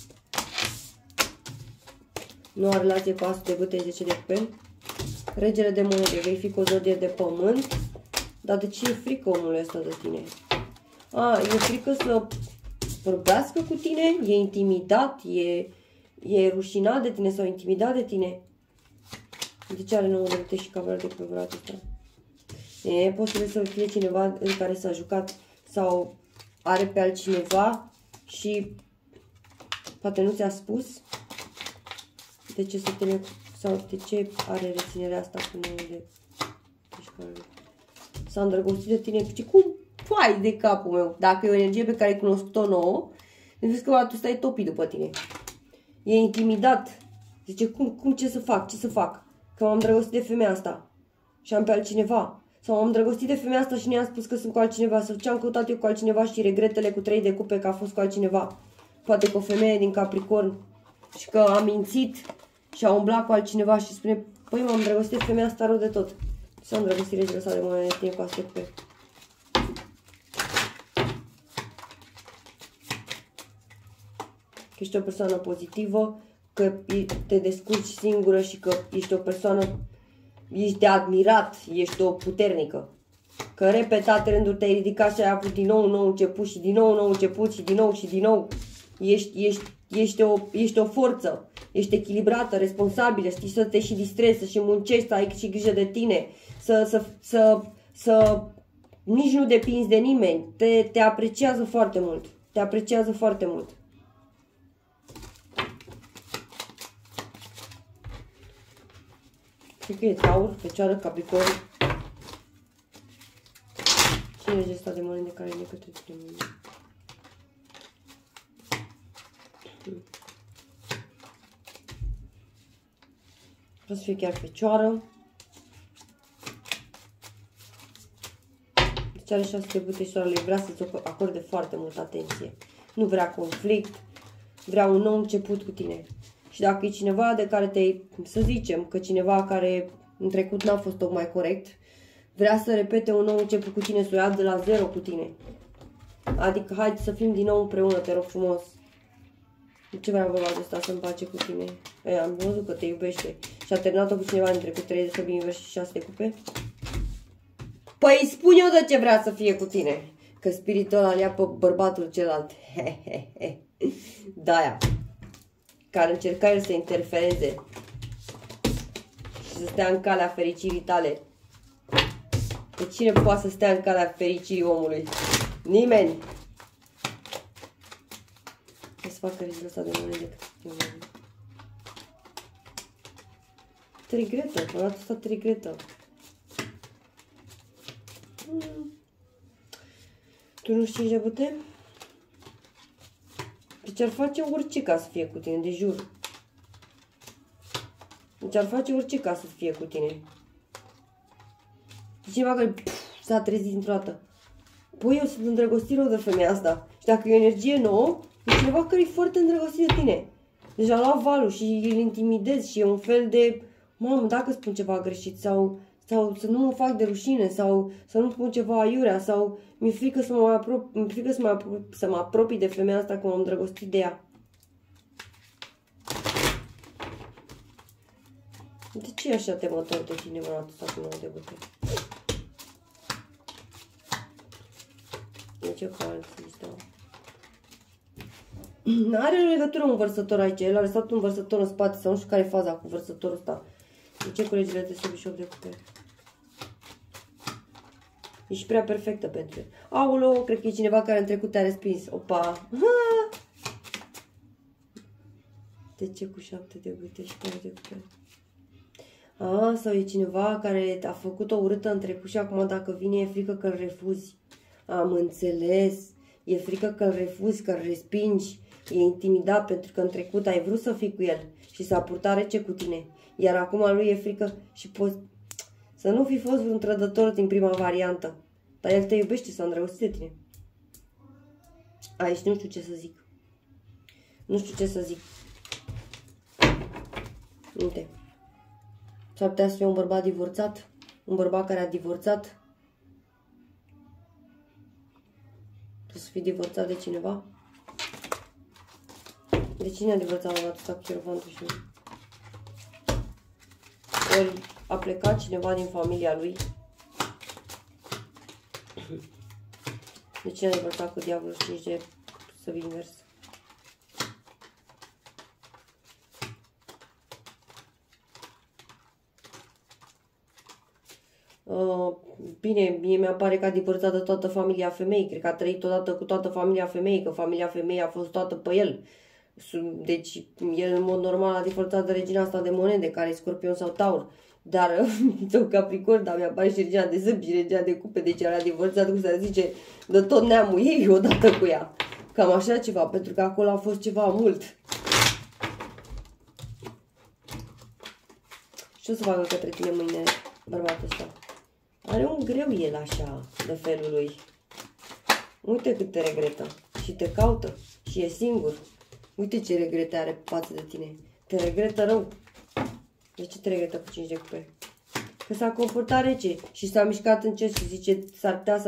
Noua relație cu asul de bâte 10 de cupe. Regele de monede, vei fi cu o zodie de pământ. Dar de ce e frică omului ăsta de tine? E frică să vorbească cu tine? E intimidat? E rușinat de tine sau intimidat de tine? De ce are 9 de bâte și cavaler de cupe vreodată ăsta? E posibil să fie cineva în care s-a jucat sau are pe altcineva și poate nu ți-a spus de ce se teme sau de ce are reținerea asta cu 9 de... S-a îndrăgostit de tine și cum? Fai de capul meu! Dacă e o energie pe care ai cunoscut-o nouă, vezi că tu stai topit după tine. E intimidat. Zice, cum ce să fac? Ce să fac? Că m-am îndrăgostit de femeia asta și am pe altcineva. Sau m-am îndrăgostit de femeia asta și ne-am spus că sunt cu altcineva. Sau ce am căutat eu cu altcineva și regretele cu 3 de cupe că a fost cu altcineva. Poate cu o femeie din Capricorn și că a mințit și a umblat cu altcineva și spune, păi m-am îndrăgostit de femeia asta rău de tot. S-a îndrăgostit regele ăsta de monede tine cu astea cupe. Că ești o persoană pozitivă, că te descurci singură și că ești o persoană, ești de admirat, ești o puternică. Că repetate rânduri te-ai ridicat și ai avut din nou un nou început și din nou un nou început și din nou și din nou. Ești o forță, ești echilibrată, responsabilă, știi să te și distrezi, să și muncești, să ai și grijă de tine, să nici nu depinzi de nimeni. Te apreciază foarte mult, te apreciază foarte mult. Cred că e Taur, Fecioară, Capricorn. Cine e ăsta de monede care e către tine? Vreau să fie chiar Fecioară. Deci are 6 de bâte și soarele vrea să-ți acorde foarte multă atenție. Nu vrea conflict, vrea un nou început cu tine. Și dacă e cineva de care te-ai, să zicem, că cineva care în trecut n-a fost tocmai corect, vrea să repete un nou început cu tine, să o ia de la zero cu tine. Adică hai să fim din nou împreună, te rog frumos. De ce vrea bărbatul ăsta să împace cu tine? Am văzut că te iubește. Și a terminat-o cu cineva în trecut 3 de sărbini și 6 de cupe? Păi spun eu de ce vrea să fie cu tine. Că spiritul ăla ia pe bărbatul celălalt. Da-aia. Care încerca el să interfereze și să stea în calea fericirii tale. De cine poate să stea în calea fericirii omului? Nimeni. O să facă regele ăsta de monede. Te regretă, băiatul ăsta te regretă. Tu nu știi ce băte? Deci ar face orice ca să fie cu tine, de jur. Deci ar face orice ca să fie cu tine. E cineva care s-a trezit dintr-o dată. Păi eu sunt îndrăgostit rău de femeia asta. Și dacă e o energie nouă, e cineva care e foarte îndrăgostit de tine. Deci a luat valul și îl intimidezi și e un fel de... Mamă, dacă spun ceva greșit sau să nu mă fac de rușine sau să nu spun ceva aiurea sau mi-e frică să mă apropii de femeia asta că m-am îndrăgostit de ea. De ce e așa temător de tine, mănatul ăsta cu 9 de bâte? De ce că există? Are legătură un vărsător aici. El a lăsat un vărsător în spate sau nu știu care e faza cu vărsătorul ăsta. De ce cu regele de sub și 8 de cupe? Ești prea perfectă pentru el. Aoleu, cred că e cineva care în trecut te-a respins. Opa! De ce cu 7 de bâte și 4 de cupe? Sau e cineva care a făcut o urâtă în trecut și acum dacă vine e frică că îl refuzi. Am înțeles. E frică că îl refuzi, că îl respingi. E intimidat pentru că în trecut ai vrut să fii cu el și s-a purtat rece cu tine. Iar acum lui e frică și poți să nu fi fost vreun trădător din prima variantă. Dar el te iubește, s-a îndrăgostit de tine. Aici nu știu ce să zic. Nu știu ce să zic. Uite. S-ar putea să fie un bărbat divorțat. Un bărbat care a divorțat. Trebuie să fii divorțat de cineva. De cine a divorțat bărbatul ăsta cu Hierofantul și ori a plecat cineva din familia lui? De cine a divorțat cu diavolul 5 de săbi invers? Bine, mie mi-apare că a divorțat de toată familia femeii. Cred că a trăit odată cu toată familia femeii, că familia femeii a fost toată pe el. Deci, el în mod normal a divorțat de regina asta de monede, care e Scorpion sau Taur. Dar, sau Capricorn, dar mi-apare și regina de săbi și regina de cupe. Deci el a divorțat, cum se zice, de tot neamul ei odată cu ea. Cam așa ceva, pentru că acolo a fost ceva mult. Ce o să facă către tine mâine bărbatul ăsta? Are un greu el așa, de felul lui. Uite cât te regretă. Și te caută. Și e singur. Uite ce regrete are față de tine. Te regretă rău. De ce te regretă cu 5 de cupe? Că s-a comportat rece și s-a mișcat încet și zice s-ar putea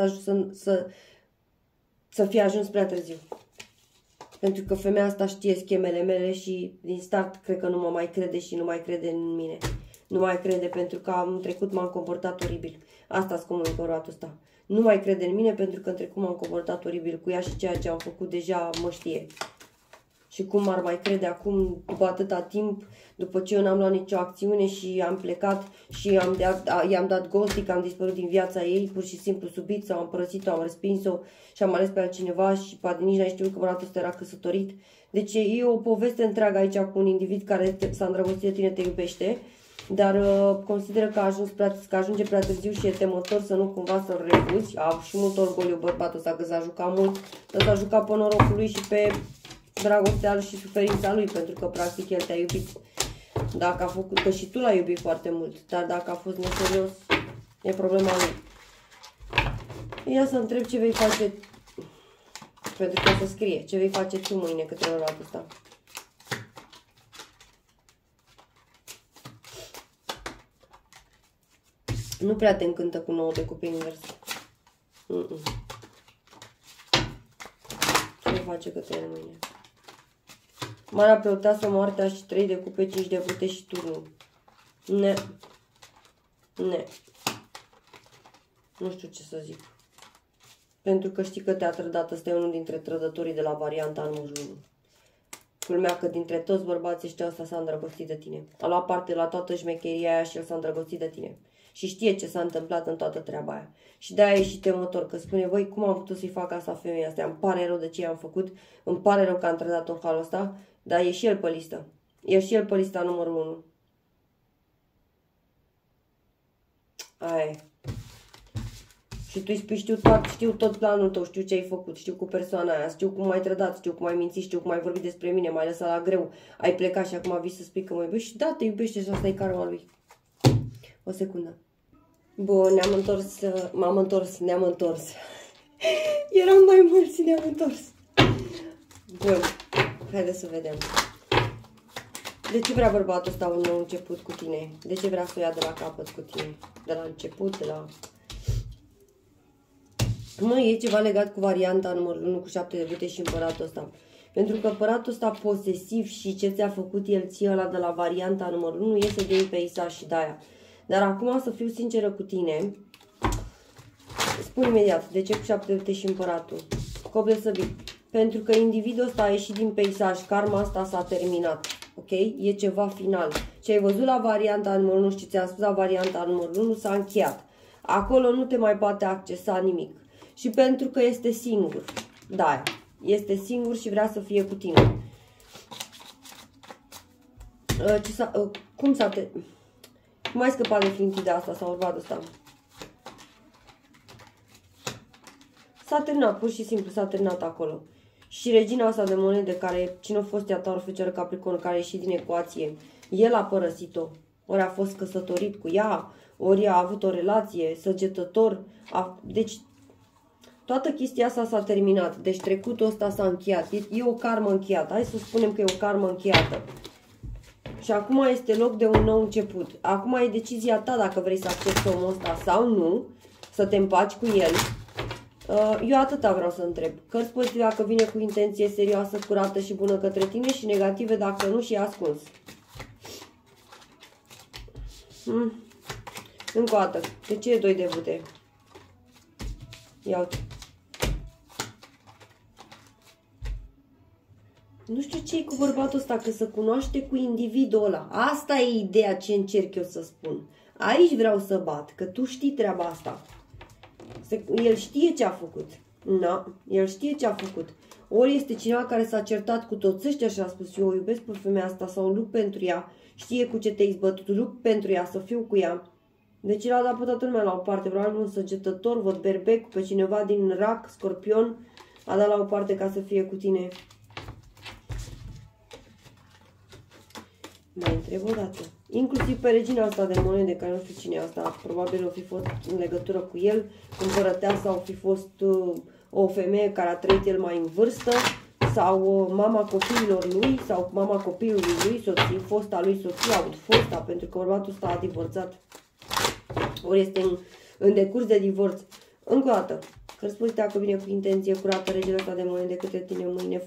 să fie ajuns prea târziu. Pentru că femeia asta știe schemele mele și din start cred că nu mă mai crede și nu mai crede în mine. Nu mai crede pentru că în trecut m-am comportat oribil. Asta-s comunică bărbatul ăsta. Nu mai crede în mine pentru că în trecut m-am comportat oribil cu ea și ceea ce am făcut deja mă știe. Și cum ar mai crede acum, după atâta timp, după ce eu n-am luat nicio acțiune și am plecat și i-am dat ghosting, am dispărut din viața ei, pur și simplu subit, sau am părăsit-o, am respins-o și am ales pe altcineva și poate nici n-ai știut că bărbatul ăsta era căsătorit. Deci e o poveste întreagă aici cu un individ care s-a îndrăgostit de tine, te iubește, dar consideră că ajunge prea târziu și e temător să nu cumva să-l refuzi. A și mult orgoliu bărbatul ăsta că s-a jucat mult, dar s-a jucat pe norocul lui și pe dragostea și suferința lui, pentru că practic el te-a iubit. Dacă a făcut, că și tu l-ai iubit foarte mult, dar dacă a fost neserios, e problema lui. Ia să întreb ce vei face, pentru că să scrie, ce vei face tu mâine către bărbatul ăsta. Nu prea te încântă cu 9 de cupe invers. Ce vei face către el mâine? Marea preoteasă, moartea și 3 de cupe, 5 de pute și turnul. Ne. Nu știu ce să zic. Pentru că știi că te-a trădat. Ăsta e unul dintre trădătorii de la varianta în mujul. Culmea că dintre toți bărbații ăștia ăsta s-a îndrăgostit de tine. A luat parte la toată șmecheria aia și el s-a îndrăgostit de tine. Și știe ce s-a întâmplat în toată treaba aia. Și de-aia e și temător, că spune, voi, cum am putut să-i fac asta femeia asta? Îmi pare rău de ce am făcut, îmi pare rău că am trădat-o în halul ăsta, dar e și el pe listă. E și el pe lista numărul 1. Aia. Și tu îi spui, știu tot planul tău, știu ce ai făcut, știu cu persoana aia, știu cum ai trădat, știu cum ai mințit, știu cum ai vorbit despre mine, m-ai lăsat la greu, ai plecat și acum vii să spui că mă iubești. Și da, te iubește și asta e karma lui. O secundă. Bun, ne-am întors, ne-am întors. Eram mai mulți, ne-am întors. Bun, haideți să vedem. De ce vrea bărbatul ăsta un nou început cu tine? De ce vrea să o ia de la capăt cu tine? De la început, de la... Măi, e ceva legat cu varianta numărul 1 cu 7 de bute și împăratul ăsta. Pentru că împăratul ăsta posesiv și ce ți-a făcut el ție ăla de la varianta numărul 1 iese din peisaj și de-aia. Dar acum, să fiu sinceră cu tine, spun imediat, de ce cu 7 de bute și împăratul? Cop de săbii. Pentru că individul ăsta a ieșit din peisaj, karma asta s-a terminat, ok? E ceva final. Ce ai văzut la varianta numărul 1 și ți-am spus la varianta numărul 1 s-a încheiat. Acolo nu te mai poate accesa nimic. Și pentru că este singur, da, este singur și vrea să fie cu tine. Cum ai scăpat definitiv de asta sau urmat ăsta? S-a terminat, pur și simplu s-a terminat acolo. Și regina asta de monede, care cine a fost ea, Taur, Fecioară, Capricorn, care a ieșit din ecuație, el a părăsit-o. Ori a fost căsătorit cu ea, ori a avut o relație, săgetător. Deci toată chestia asta s-a terminat. Deci trecutul ăsta s-a încheiat. E o karmă încheiată. Hai să spunem că e o karmă încheiată. Și acum este loc de un nou început. Acum e decizia ta dacă vrei să accepti omul ăsta sau nu, să te împaci cu el. Eu atâta vreau să întreb. Cărți pozitive dacă vine cu intenție serioasă, curată și bună către tine și negative dacă nu și ascuns. Încă o dată. De ce e 2 de putere? Ia uite. Nu știu ce e cu bărbatul ăsta, că se cunoaște cu individul ăla. Asta e ideea ce încerc eu să spun. Aici vreau să bat, că tu știi treaba asta. El știe ce a făcut. Na, el știe ce a făcut. Ori este cineva care s-a certat cu toți ăștia și a spus eu o iubesc pe femeia asta sau lupt pentru ea. Știe cu ce te-ai zbătut, lupt pentru ea, să fiu cu ea. Deci el a dat pe toată lumea la o parte. Probabil un săgetător, văd berbec, pe cineva din rac, scorpion, a dat la o parte ca să fie cu tine. Mai întreb o dată. Inclusiv pe regina asta de monede, care nu știu cine e asta, probabil o fi fost în legătură cu el, împărăteasa, sau o fi fost o femeie care a trăit el mai în vârstă, sau mama copiilor lui, sau mama copilului lui, soție, fosta lui soție, fosta, pentru că bărbatul ăsta a divorțat. Ori este în decurs de divorț. Încă o dată, că spui dacă vine cu intenție curată regina asta de monede către tine mâine,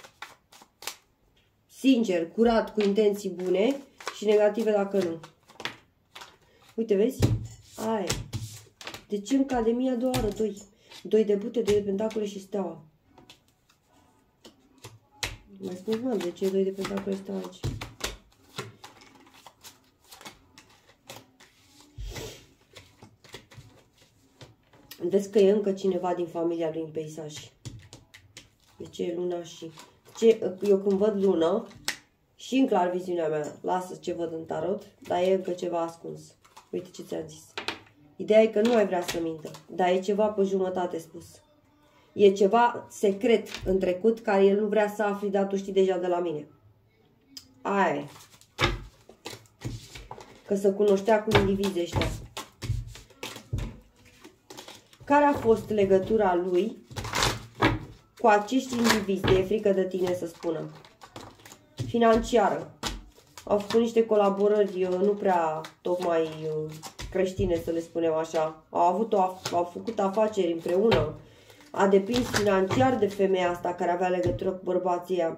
sincer, curat, cu intenții bune și negative dacă nu. Uite, vezi? Aia. Deci în Academia a doua oară, 2. 2 de bute, 2 de pentacole și steaua. Mai spun, mă, de ce 2 de pentacole și steaua aici? Vezi că e încă cineva din familia lui în peisaj. De ce e luna și... Eu când văd lună, și în clar viziunea mea, lasă ce văd în tarot, dar e încă ceva ascuns. Uite ce ți-am zis. Ideea e că nu ai vrea să mintă, dar e ceva pe jumătate spus. E ceva secret în trecut care el nu vrea să afli, dar tu știi deja de la mine. Aia e. Că se cunoștea cu indivizii ăștia. Care a fost legătura lui cu acești indivizi? De e frică de tine să spună. Financiară. Au făcut niște colaborări nu prea tocmai creștine, să le spunem așa. Au făcut afaceri împreună. A depins financiar de femeia asta care avea legătură cu bărbații ea.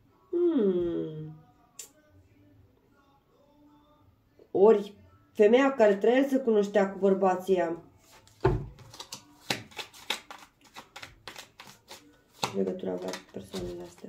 Ori femeia care trăia să cunoștea cu bărbații ea. Legătura avea cu persoanele astea.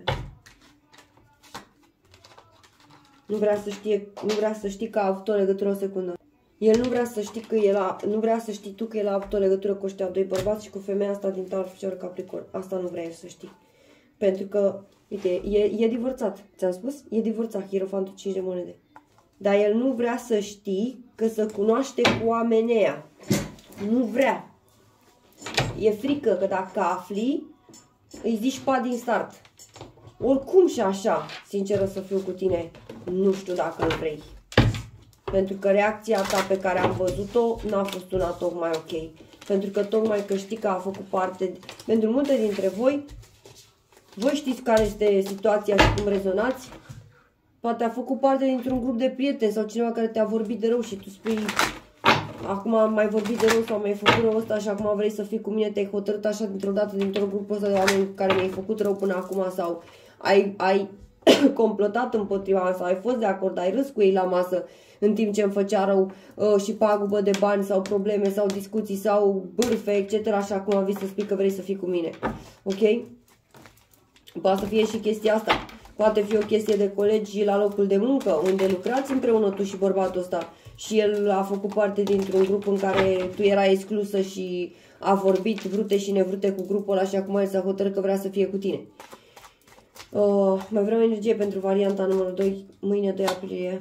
Nu vrea să știi că a avut o legătură o secundă. El nu vrea să știi că nu vrea să știi tu că el a avut o legătură cu ăștia 2 bărbați și cu femeia asta din Taur, Fișor, Capricorn. Asta nu vrea el să știi. Pentru că, uite, e divorțat. Ți-am spus? E divorțat, Hierofantul 5 de monede. Dar el nu vrea să știi că se cunoaște cu oamenii ăia. Nu vrea. E frică că dacă afli, îi zici pa din start. Oricum și așa, sinceră să fiu cu tine, nu știu dacă îl vrei. Pentru că reacția ta pe care am văzut-o n-a fost una tocmai ok. Pentru că tocmai că știi că a făcut parte... Pentru multe dintre voi știți care este situația și cum rezonați. Poate a făcut parte dintr-un grup de prieteni sau cineva care te-a vorbit de rău și tu spui... Acum am mai vorbit de rău sau mi-ai făcut rău ăsta și acum vrei să fii cu mine, te-ai hotărât așa dintr-o dată dintr-un grup ăsta de oameni care mi-ai făcut rău până acum sau ai complotat împotriva mea sau ai fost de acord, ai râs cu ei la masă în timp ce îmi făcea rău și pagubă de bani sau probleme sau discuții sau bârfe, etc. Așa cum am vist să spui că vrei să fii cu mine. Ok? Poate să fie și chestia asta. Poate fi o chestie de colegi la locul de muncă, unde lucrați împreună tu și bărbatul ăsta și el a făcut parte dintr-un grup în care tu erai exclusă și a vorbit vrute și nevrute cu grupul ăla și acum el s-a hotărât că vrea să fie cu tine. Mai vreau energie pentru varianta numărul 2, mâine 2 aprilie.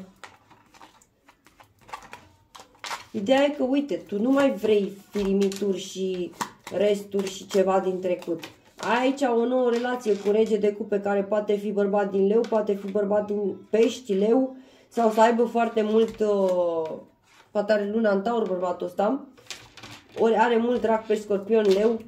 Ideea e că, uite, tu nu mai vrei firimituri și resturi și ceva din trecut. Ai aici o nouă relație cu rege de cupe care poate fi bărbat din leu, poate fi bărbat din pești, leu, sau să aibă foarte mult, poate are luna în Taur bărbatul ăsta, ori are mult drac pești, scorpion, leu.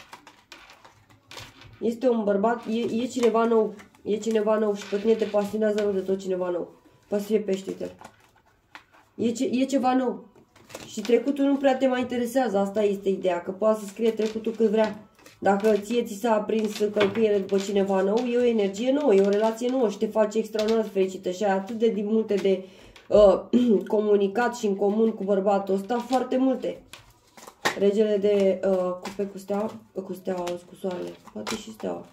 Este un bărbat, e cineva nou, și pe tine te pasionează rău de tot cineva nou. Poate să fie pești, uite. E ceva nou. Și trecutul nu prea te mai interesează, asta este ideea, că poate să scrie trecutul cât vrea. Dacă ție ți s-a aprins călcâiele după cineva nou, e o energie nouă, e o relație nouă și te face extraordinar fericită și ai atât de multe de comunicat și în comun cu bărbatul ăsta, foarte multe. Regele de cupe cu steaua, cu soarele, poate și steaua.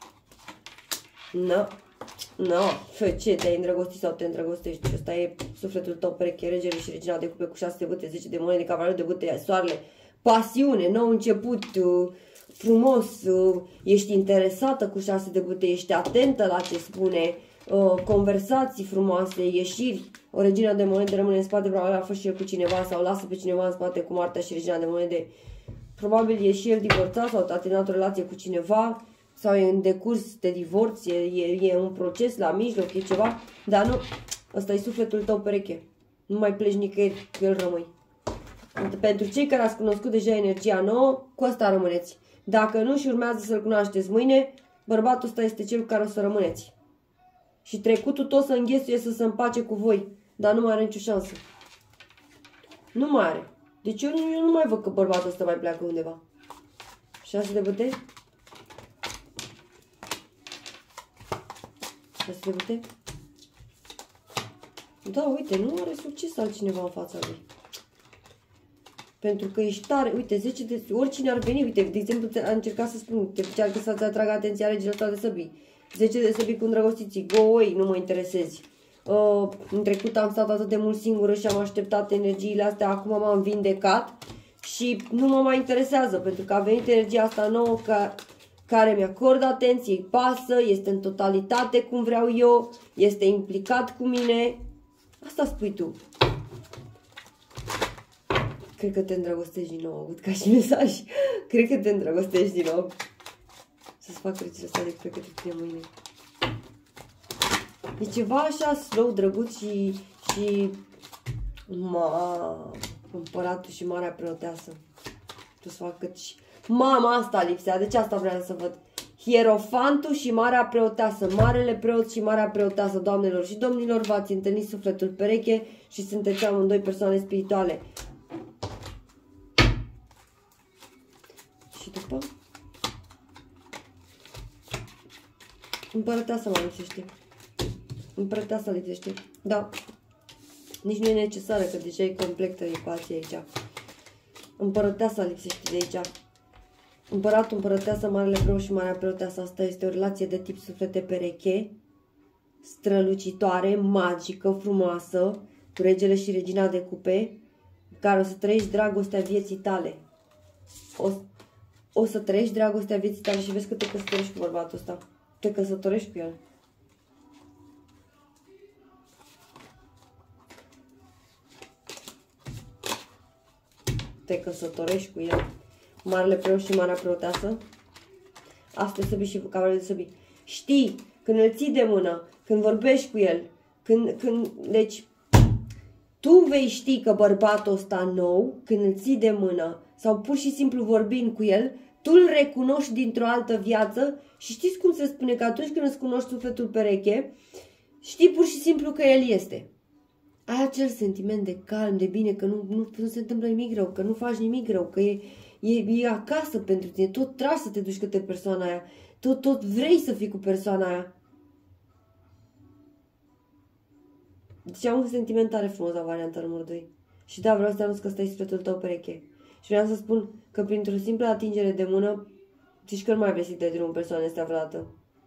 Nu, ce, te-ai îndrăgostit sau te îndrăgostești? Și ăsta e sufletul tău pereche, regele și regina de cupe cu 6 de bâte, 10 de monede, cavalerul de bâte, soarele, pasiune, nou început, frumos, ești interesată cu 6 de bâte, ești atentă la ce spune, conversații frumoase, ieșiri. O regina de monede rămâne în spate, probabil a fost și el cu cineva sau lasă pe cineva în spate cu Marta și regina de monede. Probabil e și el divorțat sau a terminat o relație cu cineva sau e în decurs de divorț, e un proces la mijloc, e ceva, dar nu, ăsta e sufletul tău pereche. Nu mai pleci nicăieri, cu el rămâi. Pentru cei care ați cunoscut deja energia nouă, cu ăsta rămâneți. Dacă nu și urmează să-l cunoașteți mâine, bărbatul ăsta este cel cu care o să rămâneți. Și trecutul tot să înghesuie să se împace cu voi, dar nu mai are nicio șansă. Nu mai are. Deci eu nu mai văd că bărbatul ăsta mai pleacă undeva. 6 de bâte? 6 de bâte? Da, uite, nu are succes altcineva în fața lui. Pentru că ești tare, uite, 10 de... Oricine ar veni, uite, de exemplu, am încercat să spun, te încearcă să-ți atragă atenția regele ăsta de săbii. 10 de săbii cu îndrăgostiții, go away, nu mă interesezi. În trecut am stat atât de mult singură și am așteptat energiile astea, acum m-am vindecat și nu mă mai interesează, pentru că a venit energia asta nouă care mi-acordă atenție, îi pasă, este în totalitate cum vreau eu, este implicat cu mine. Asta spui tu. Cred că te îndrăgostești din nou, aud ca și mesaj. Cred că te îndrăgostești din nou. Să-ți fac regele ăsta de cred că te tine mâine. E ceva așa slow, drăguț și împăratul și marea preoteasă. Tu să fac cât și... Mama, asta lipsea, deci asta vreau să văd. Hierofantul și marea preoteasă, marele preot și marea preoteasă, doamnelor și domnilor, v-ați întâlnit sufletul pereche și sunteți amândoi persoane spirituale. Și după? Împărăteasa mă lipsește. Împărăteasa lipsește. Da. Nici nu e necesară, că deja e completă ecuația aici. Împărăteasa lipsește de aici. Împăratul, împărăteasa, marele preot și marea preoteasă. Asta este o relație de tip suflete pereche, strălucitoare, magică, frumoasă, cu regele și regina de cupe, care o să trăiești dragostea vieții tale. O să trăiești dragostea vieții tale și vezi că te căsătorești cu bărbatul ăsta. Te căsătorești cu el. Te căsătorești cu el. Marele preot și marea preoteasă. Asta e săbii și cavalerul de săbii. Știi, când îl ții de mână, când vorbești cu el, deci, tu vei ști că bărbatul ăsta nou, când îl ții de mână, sau pur și simplu vorbind cu el, tu îl recunoști dintr-o altă viață și știți cum se spune că atunci când îți cunoști sufletul pereche, știi pur și simplu că el este. Ai acel sentiment de calm, de bine, că nu se întâmplă nimic rău, că nu faci nimic rău, că e acasă pentru tine, tot tragi să te duci către persoana aia, tot vrei să fii cu persoana aia. Deci am un sentiment tare frumos la varianta numărul 2. Și da, vreau să te anunț că ăsta e sufletul tău pereche. Și vreau să spun că printr-o simplă atingere de mână, zici că nu mai vrei să-i dai drumul persoanei astea vreodată.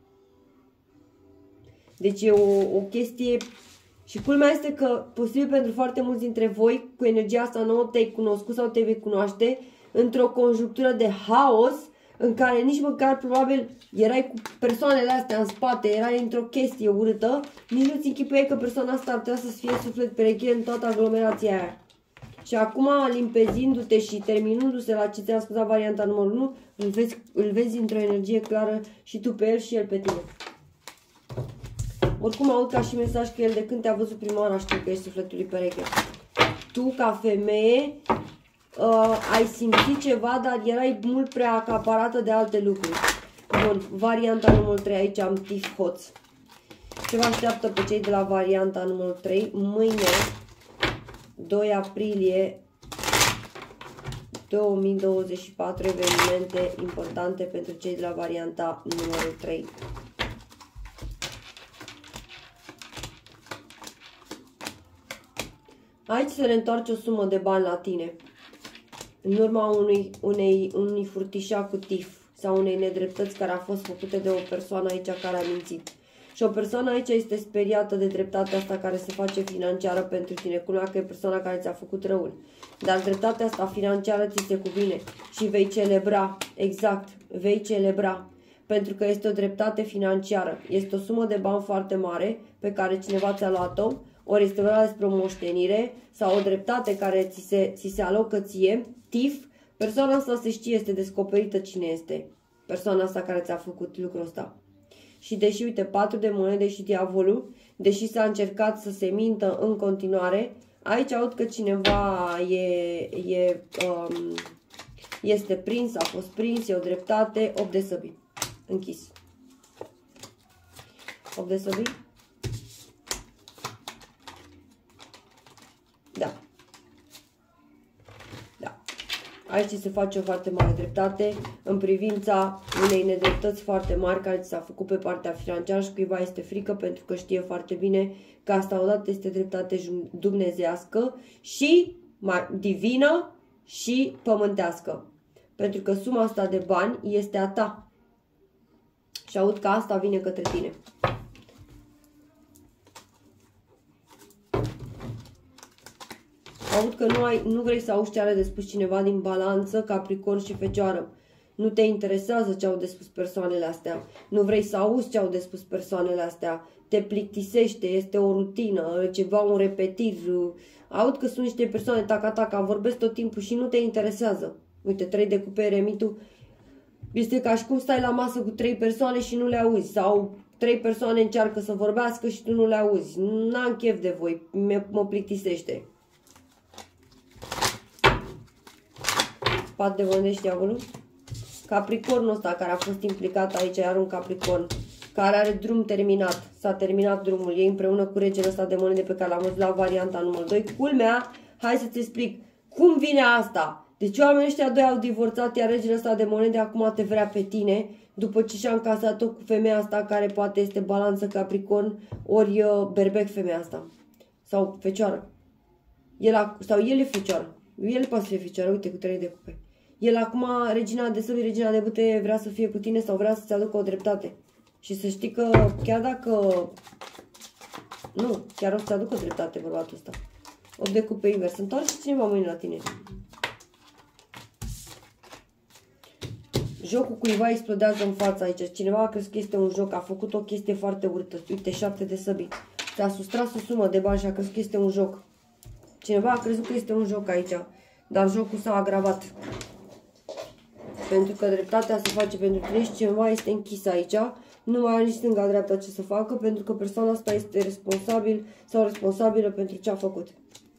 Deci e o chestie... Și culmea este că, posibil pentru foarte mulți dintre voi, cu energia asta nouă te-ai cunoscut sau te vei cunoaște într-o conjunctură de haos, în care nici măcar probabil erai cu persoanele astea în spate, erai într-o chestie urâtă, nici nu-ți închipuiai că persoana asta ar trebui să fie suflet pereche în toată aglomerația aia. Și acum, limpezindu-te și terminându-se la ce ți-am spus la varianta numărul 1, îl vezi într-o energie clară și tu pe el și el pe tine. Oricum aud ca și mesaj că el de când te-a văzut prima oară știu că ești sufletul lui pereche. Tu, ca femeie, ai simțit ceva, dar erai mult prea acaparată de alte lucruri. Bun, varianta numărul 3, aici am tif hoț. Ce vă așteaptă pe cei de la varianta numărul 3? Mâine, 2 aprilie 2024 evenimente importante pentru cei de la varianta numărul 3. Aici se reîntoarce o sumă de bani la tine. În urma unui furtișa cu tif sau unei nedreptăți care a fost făcute de o persoană aici care a mințit. Și o persoană aici este speriată de dreptatea asta care se face financiară pentru tine. Cunoaște că e persoana care ți-a făcut răul. Dar dreptatea asta financiară ți se cuvine și vei celebra. Exact, vei celebra. Pentru că este o dreptate financiară. Este o sumă de bani foarte mare pe care cineva ți-a luat-o. Ori este vorba despre o moștenire sau o dreptate care ți se alocă ție, tif. Persoana asta se știe, este descoperită cine este. Persoana asta care ți-a făcut lucrul ăsta. Și deși, uite, 4 de monede și diavolul, deși s-a încercat să se mintă în continuare, aici aud că cineva este prins, a fost prins, e o dreptate, 8 de săbii. Închis. 8 de săbii? Da. Da. Aici se face o foarte mare dreptate în privința unei nedreptăți foarte mari care ți s-a făcut pe partea financiară și cuiva este frică pentru că știe foarte bine că asta odată este dreptate dumnezească și divină și pământească. Pentru că suma asta de bani este a ta. Și aud că asta vine către tine. Aud că nu vrei să auzi ce are de spus cineva din Balanță, Capricorn și Fecioară. Nu te interesează ce au de spus persoanele astea. Nu vrei să auzi ce au de spus persoanele astea. Te plictisește, este o rutină, ceva, un repetir. Aud că sunt niște persoane taca-taca, vorbesc tot timpul și nu te interesează. Uite, 3 de cupe, eremitul. Este ca și cum stai la masă cu 3 persoane și nu le auzi. Sau 3 persoane încearcă să vorbească și tu nu le auzi. N-am chef de voi, mă plictisește. 4 de monede și diavolul. Capricornul ăsta care a fost implicat aici, iar un Capricorn, care are drum terminat. S-a terminat drumul ei împreună cu regele ăsta de monede pe care l-am văzut la varianta numărul 2. Culmea, hai să-ți explic. Cum vine asta? Deci oamenii ăștia doi au divorțat, iar regele ăsta de monede acum te vrea pe tine, după ce și-a încasat-o cu femeia asta care poate este Balanță, Capricorn, ori berbec femeia asta. Sau Fecioară. Sau el e Fecioară. El poate să fie Fecioară, uite, cu 3 de cupe. El acum, regina de săbi, regina de bâte, vrea să fie cu tine sau vrea să-ți aducă o dreptate. Și să știi că chiar dacă... Nu, chiar o să-ți aducă o dreptate bărbatul ăsta. 8 de cupe invers. Întoarce cineva mâine la tine. Jocul cuiva explodează în fața aici. Cineva a crezut că este un joc, a făcut o chestie foarte urâtă. Uite, 7 de săbi. Ți-a sustras o sumă de bani și a crezut că este un joc. Cineva a crezut că este un joc aici. Dar jocul s-a agravat. Pentru că dreptatea se face pentru tine și cineva este închis aici. Nu mai are nici stânga-dreapta ce să facă, pentru că persoana asta este responsabil sau responsabilă pentru ce a făcut.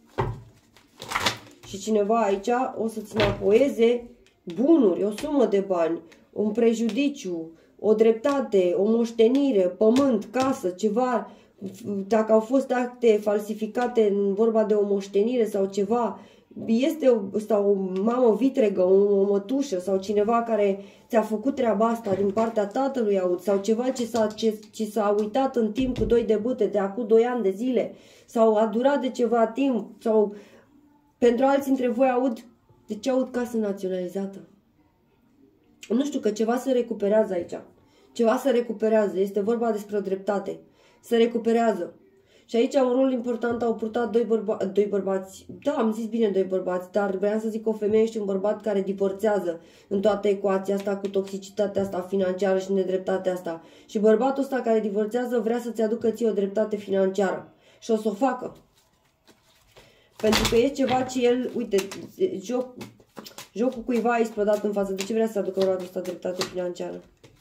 Și cineva aici o să-ți înapoieze bunuri, o sumă de bani, un prejudiciu, o dreptate, o moștenire, pământ, casă, ceva. Dacă au fost acte falsificate în vorba de o moștenire sau ceva, este sau o mamă vitregă, o mătușă sau cineva care ți-a făcut treaba asta din partea tatălui, aud, sau ceva ce s-a uitat în timp cu 2 de bâte de acum 2 ani de zile, sau a durat de ceva timp, sau pentru alții între voi aud, de ce aud casă naționalizată? Nu știu, că ceva se recuperează aici. Ceva se recuperează, este vorba despre o dreptate. Se recuperează. Și aici un rol important au purtat doi bărbați. Da, am zis bine 2 bărbați, dar vreau să zic o femeie și un bărbat care divorțează în toată ecuația asta cu toxicitatea asta financiară și nedreptatea asta. Și bărbatul ăsta care divorțează vrea să-ți aducă ție o dreptate financiară. Și o să o facă. Pentru că e ceva ce el, uite, jocul cuiva a explodat în față. De ce vrea să aducă bărbatul ăsta dreptate financiară?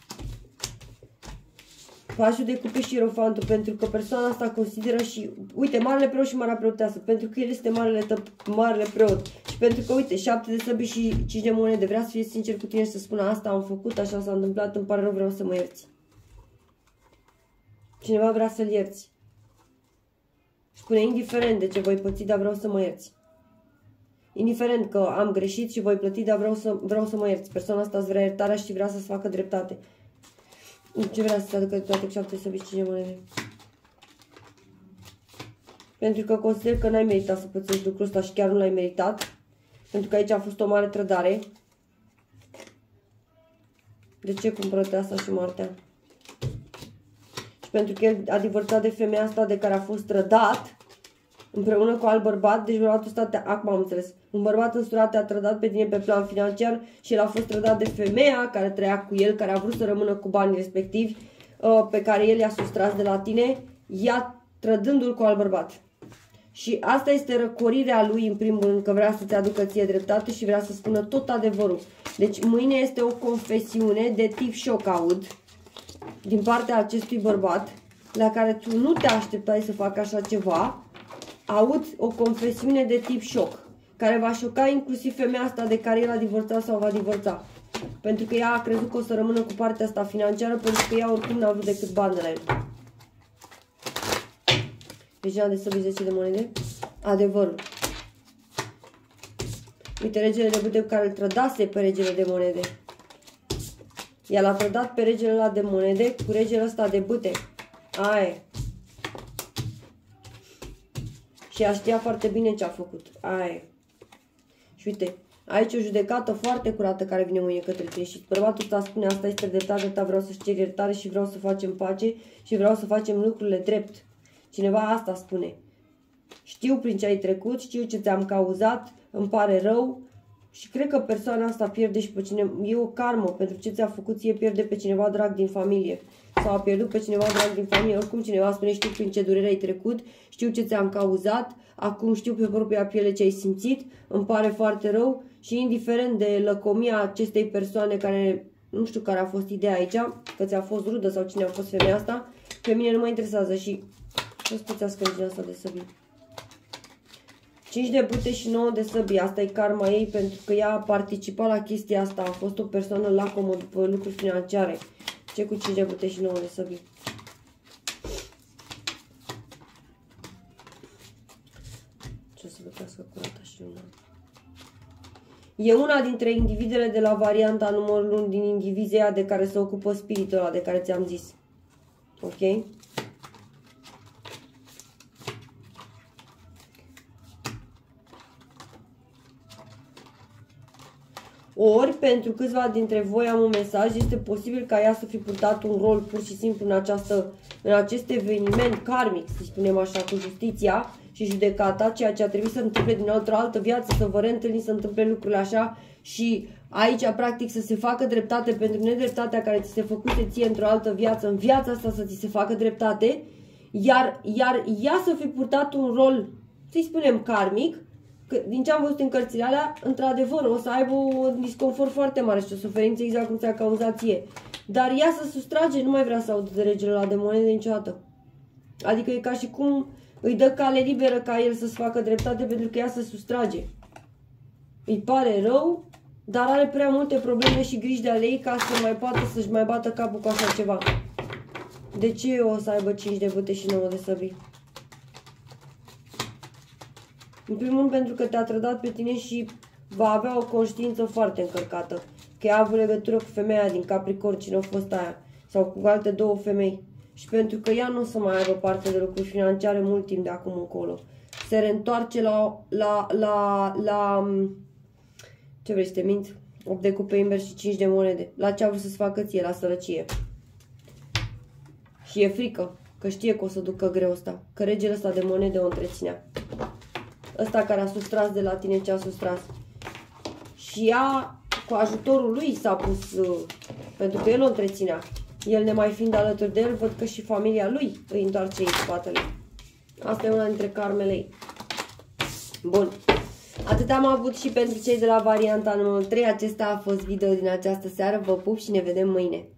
Pașul de cupe și Ierofantul, pentru că persoana asta consideră și, uite, marele preot și marea preoteasă, pentru că el este marele preot. Și pentru că, uite, 7 de săbi și 5 de monede, vrea să fie sincer cu tine și să spună asta am făcut, așa s-a întâmplat, îmi pare rău, vreau să mă ierți. Cineva vrea să-l ierți. Spune, indiferent de ce voi păți, dar vreau să mă ierți. Indiferent că am greșit și voi plăti, dar vreau să mă ierți. Persoana asta îți vrea iertarea și vrea să-ți facă dreptate. Ce vrea să-ți aducă dreptate cu 7 de săbi și 5 de monede? Pentru că consider că n-ai meritat să pățești lucrul ăsta și chiar nu l-ai meritat. Pentru că aici a fost o mare trădare. De ce cumpără asta și moartea? Și pentru că el a divorțat de femeia asta de care a fost trădat împreună cu alt bărbat, deci bărbatul ăsta, acum am înțeles, un bărbat însurat te-a trădat pe tine pe plan financiar și el a fost trădat de femeia care trăia cu el, care a vrut să rămână cu banii respectivi, pe care el i-a sustras de la tine, ea trădându-l cu alt bărbat. Și asta este răcorirea lui, în primul rând, că vrea să-ți aducă ție dreptate și vrea să spună tot adevărul. Deci mâine este o confesiune de tip șoc, aud, din partea acestui bărbat, la care tu nu te așteptai să facă așa ceva. Aud o confesiune de tip șoc, care va șoca inclusiv femeia asta de care el a divorțat sau va divorța. Pentru că ea a crezut că o să rămână cu partea asta financiară, pentru că ea oricum n-a vrut decât bani de la el. Regina de săbi, 10 de monede. Adevărul. Uite, regele de bâte care îl trădase pe regele de monede. Ea l-a trădat pe regele ăla de monede cu regele ăsta de bâte. Aia. Și ea știa foarte bine ce a făcut. Aia. Și uite, aici o judecată foarte curată care vine mâine către tine. Și bărbatul ăsta spune, asta este dreptatea ta, vreau să-ți cer iertare și vreau să facem pace și vreau să facem lucrurile drept. Cineva asta spune. Știu prin ce ai trecut, știu ce ți-am cauzat, îmi pare rău și cred că persoana asta pierde și pe cineva. E o karmă, pentru ce ți-a făcut ție, pierde pe cineva drag din familie. Sau a pierdut pe cineva drag din familie. Oricum cineva spune, știu prin ce durere ai trecut, știu ce ți-am cauzat, acum știu pe propria piele ce ai simțit, îmi pare foarte rău și indiferent de lăcomia acestei persoane care, nu știu care a fost ideea aici, că ți-a fost rudă sau cine a fost femeia asta, pe mine nu mă interesează și o să putească regina asta de săbii. 5 de bâte și 9 de săbii. Asta e karma ei pentru că ea a participat la chestia asta. A fost o persoană lacomă după lucruri financiare. Ce cu 5 de bâte și 9 de săbii? Ce o să lucrească curata și luna? E una dintre individele de la varianta numărul 1 din indivizia de care se ocupă spiritul ăla de care ți-am zis. Ok? Ori, pentru câțiva dintre voi am un mesaj, este posibil ca ea să fi purtat un rol pur și simplu în acest eveniment karmic, să spunem așa, cu justiția și judecata, ceea ce a trebuit să întâmple din o altă viață, să vă reîntâlniți, să întâmple lucrurile așa și aici, practic, să se facă dreptate pentru nedreptatea care ți se făcuse ție într-o altă viață, în viața asta să ți se facă dreptate, iar ea să fi purtat un rol, să-i spunem, karmic, că, din ce am văzut în cărțile alea, într-adevăr, o să aibă un disconfort foarte mare și o suferință exact cum ți-a cauzat ție. Dar ea să sustrage, nu mai vrea să audă de regele ăla de monede niciodată. Adică e ca și cum îi dă cale liberă ca el să-ți facă dreptate pentru că ea se sustrage. Îi pare rău, dar are prea multe probleme și griji de ale ei ca să mai poată să-și mai bată capul cu așa ceva. De ce o să aibă 5 de bâte și 9 de săbii? În primul rând pentru că te-a trădat pe tine și va avea o conștiință foarte încărcată. Că ea a avut legătură cu femeia din Capricorn, cine a fost aia. Sau cu alte două femei. Și pentru că ea nu o să mai aibă parte de lucruri financiare mult timp de acum încolo. Se reîntoarce la ce vrei să te mint? 8 de cupe invers și 5 de monede. La ce a vrut să-ți facă ție, la sărăcie. Și e frică, că știe că o să ducă greu ăsta. Că regele ăsta de monede o întreținea. Ăsta care a sustras de la tine ce a sustras. Și ea, cu ajutorul lui s-a pus, pentru că el o întreținea. El nemai fiind alături de el, văd că și familia lui îi întoarce în spatele. Asta e una dintre karmele ei. Bun. Atât am avut și pentru cei de la varianta numărul 3. Acesta a fost video din această seară. Vă pup și ne vedem mâine.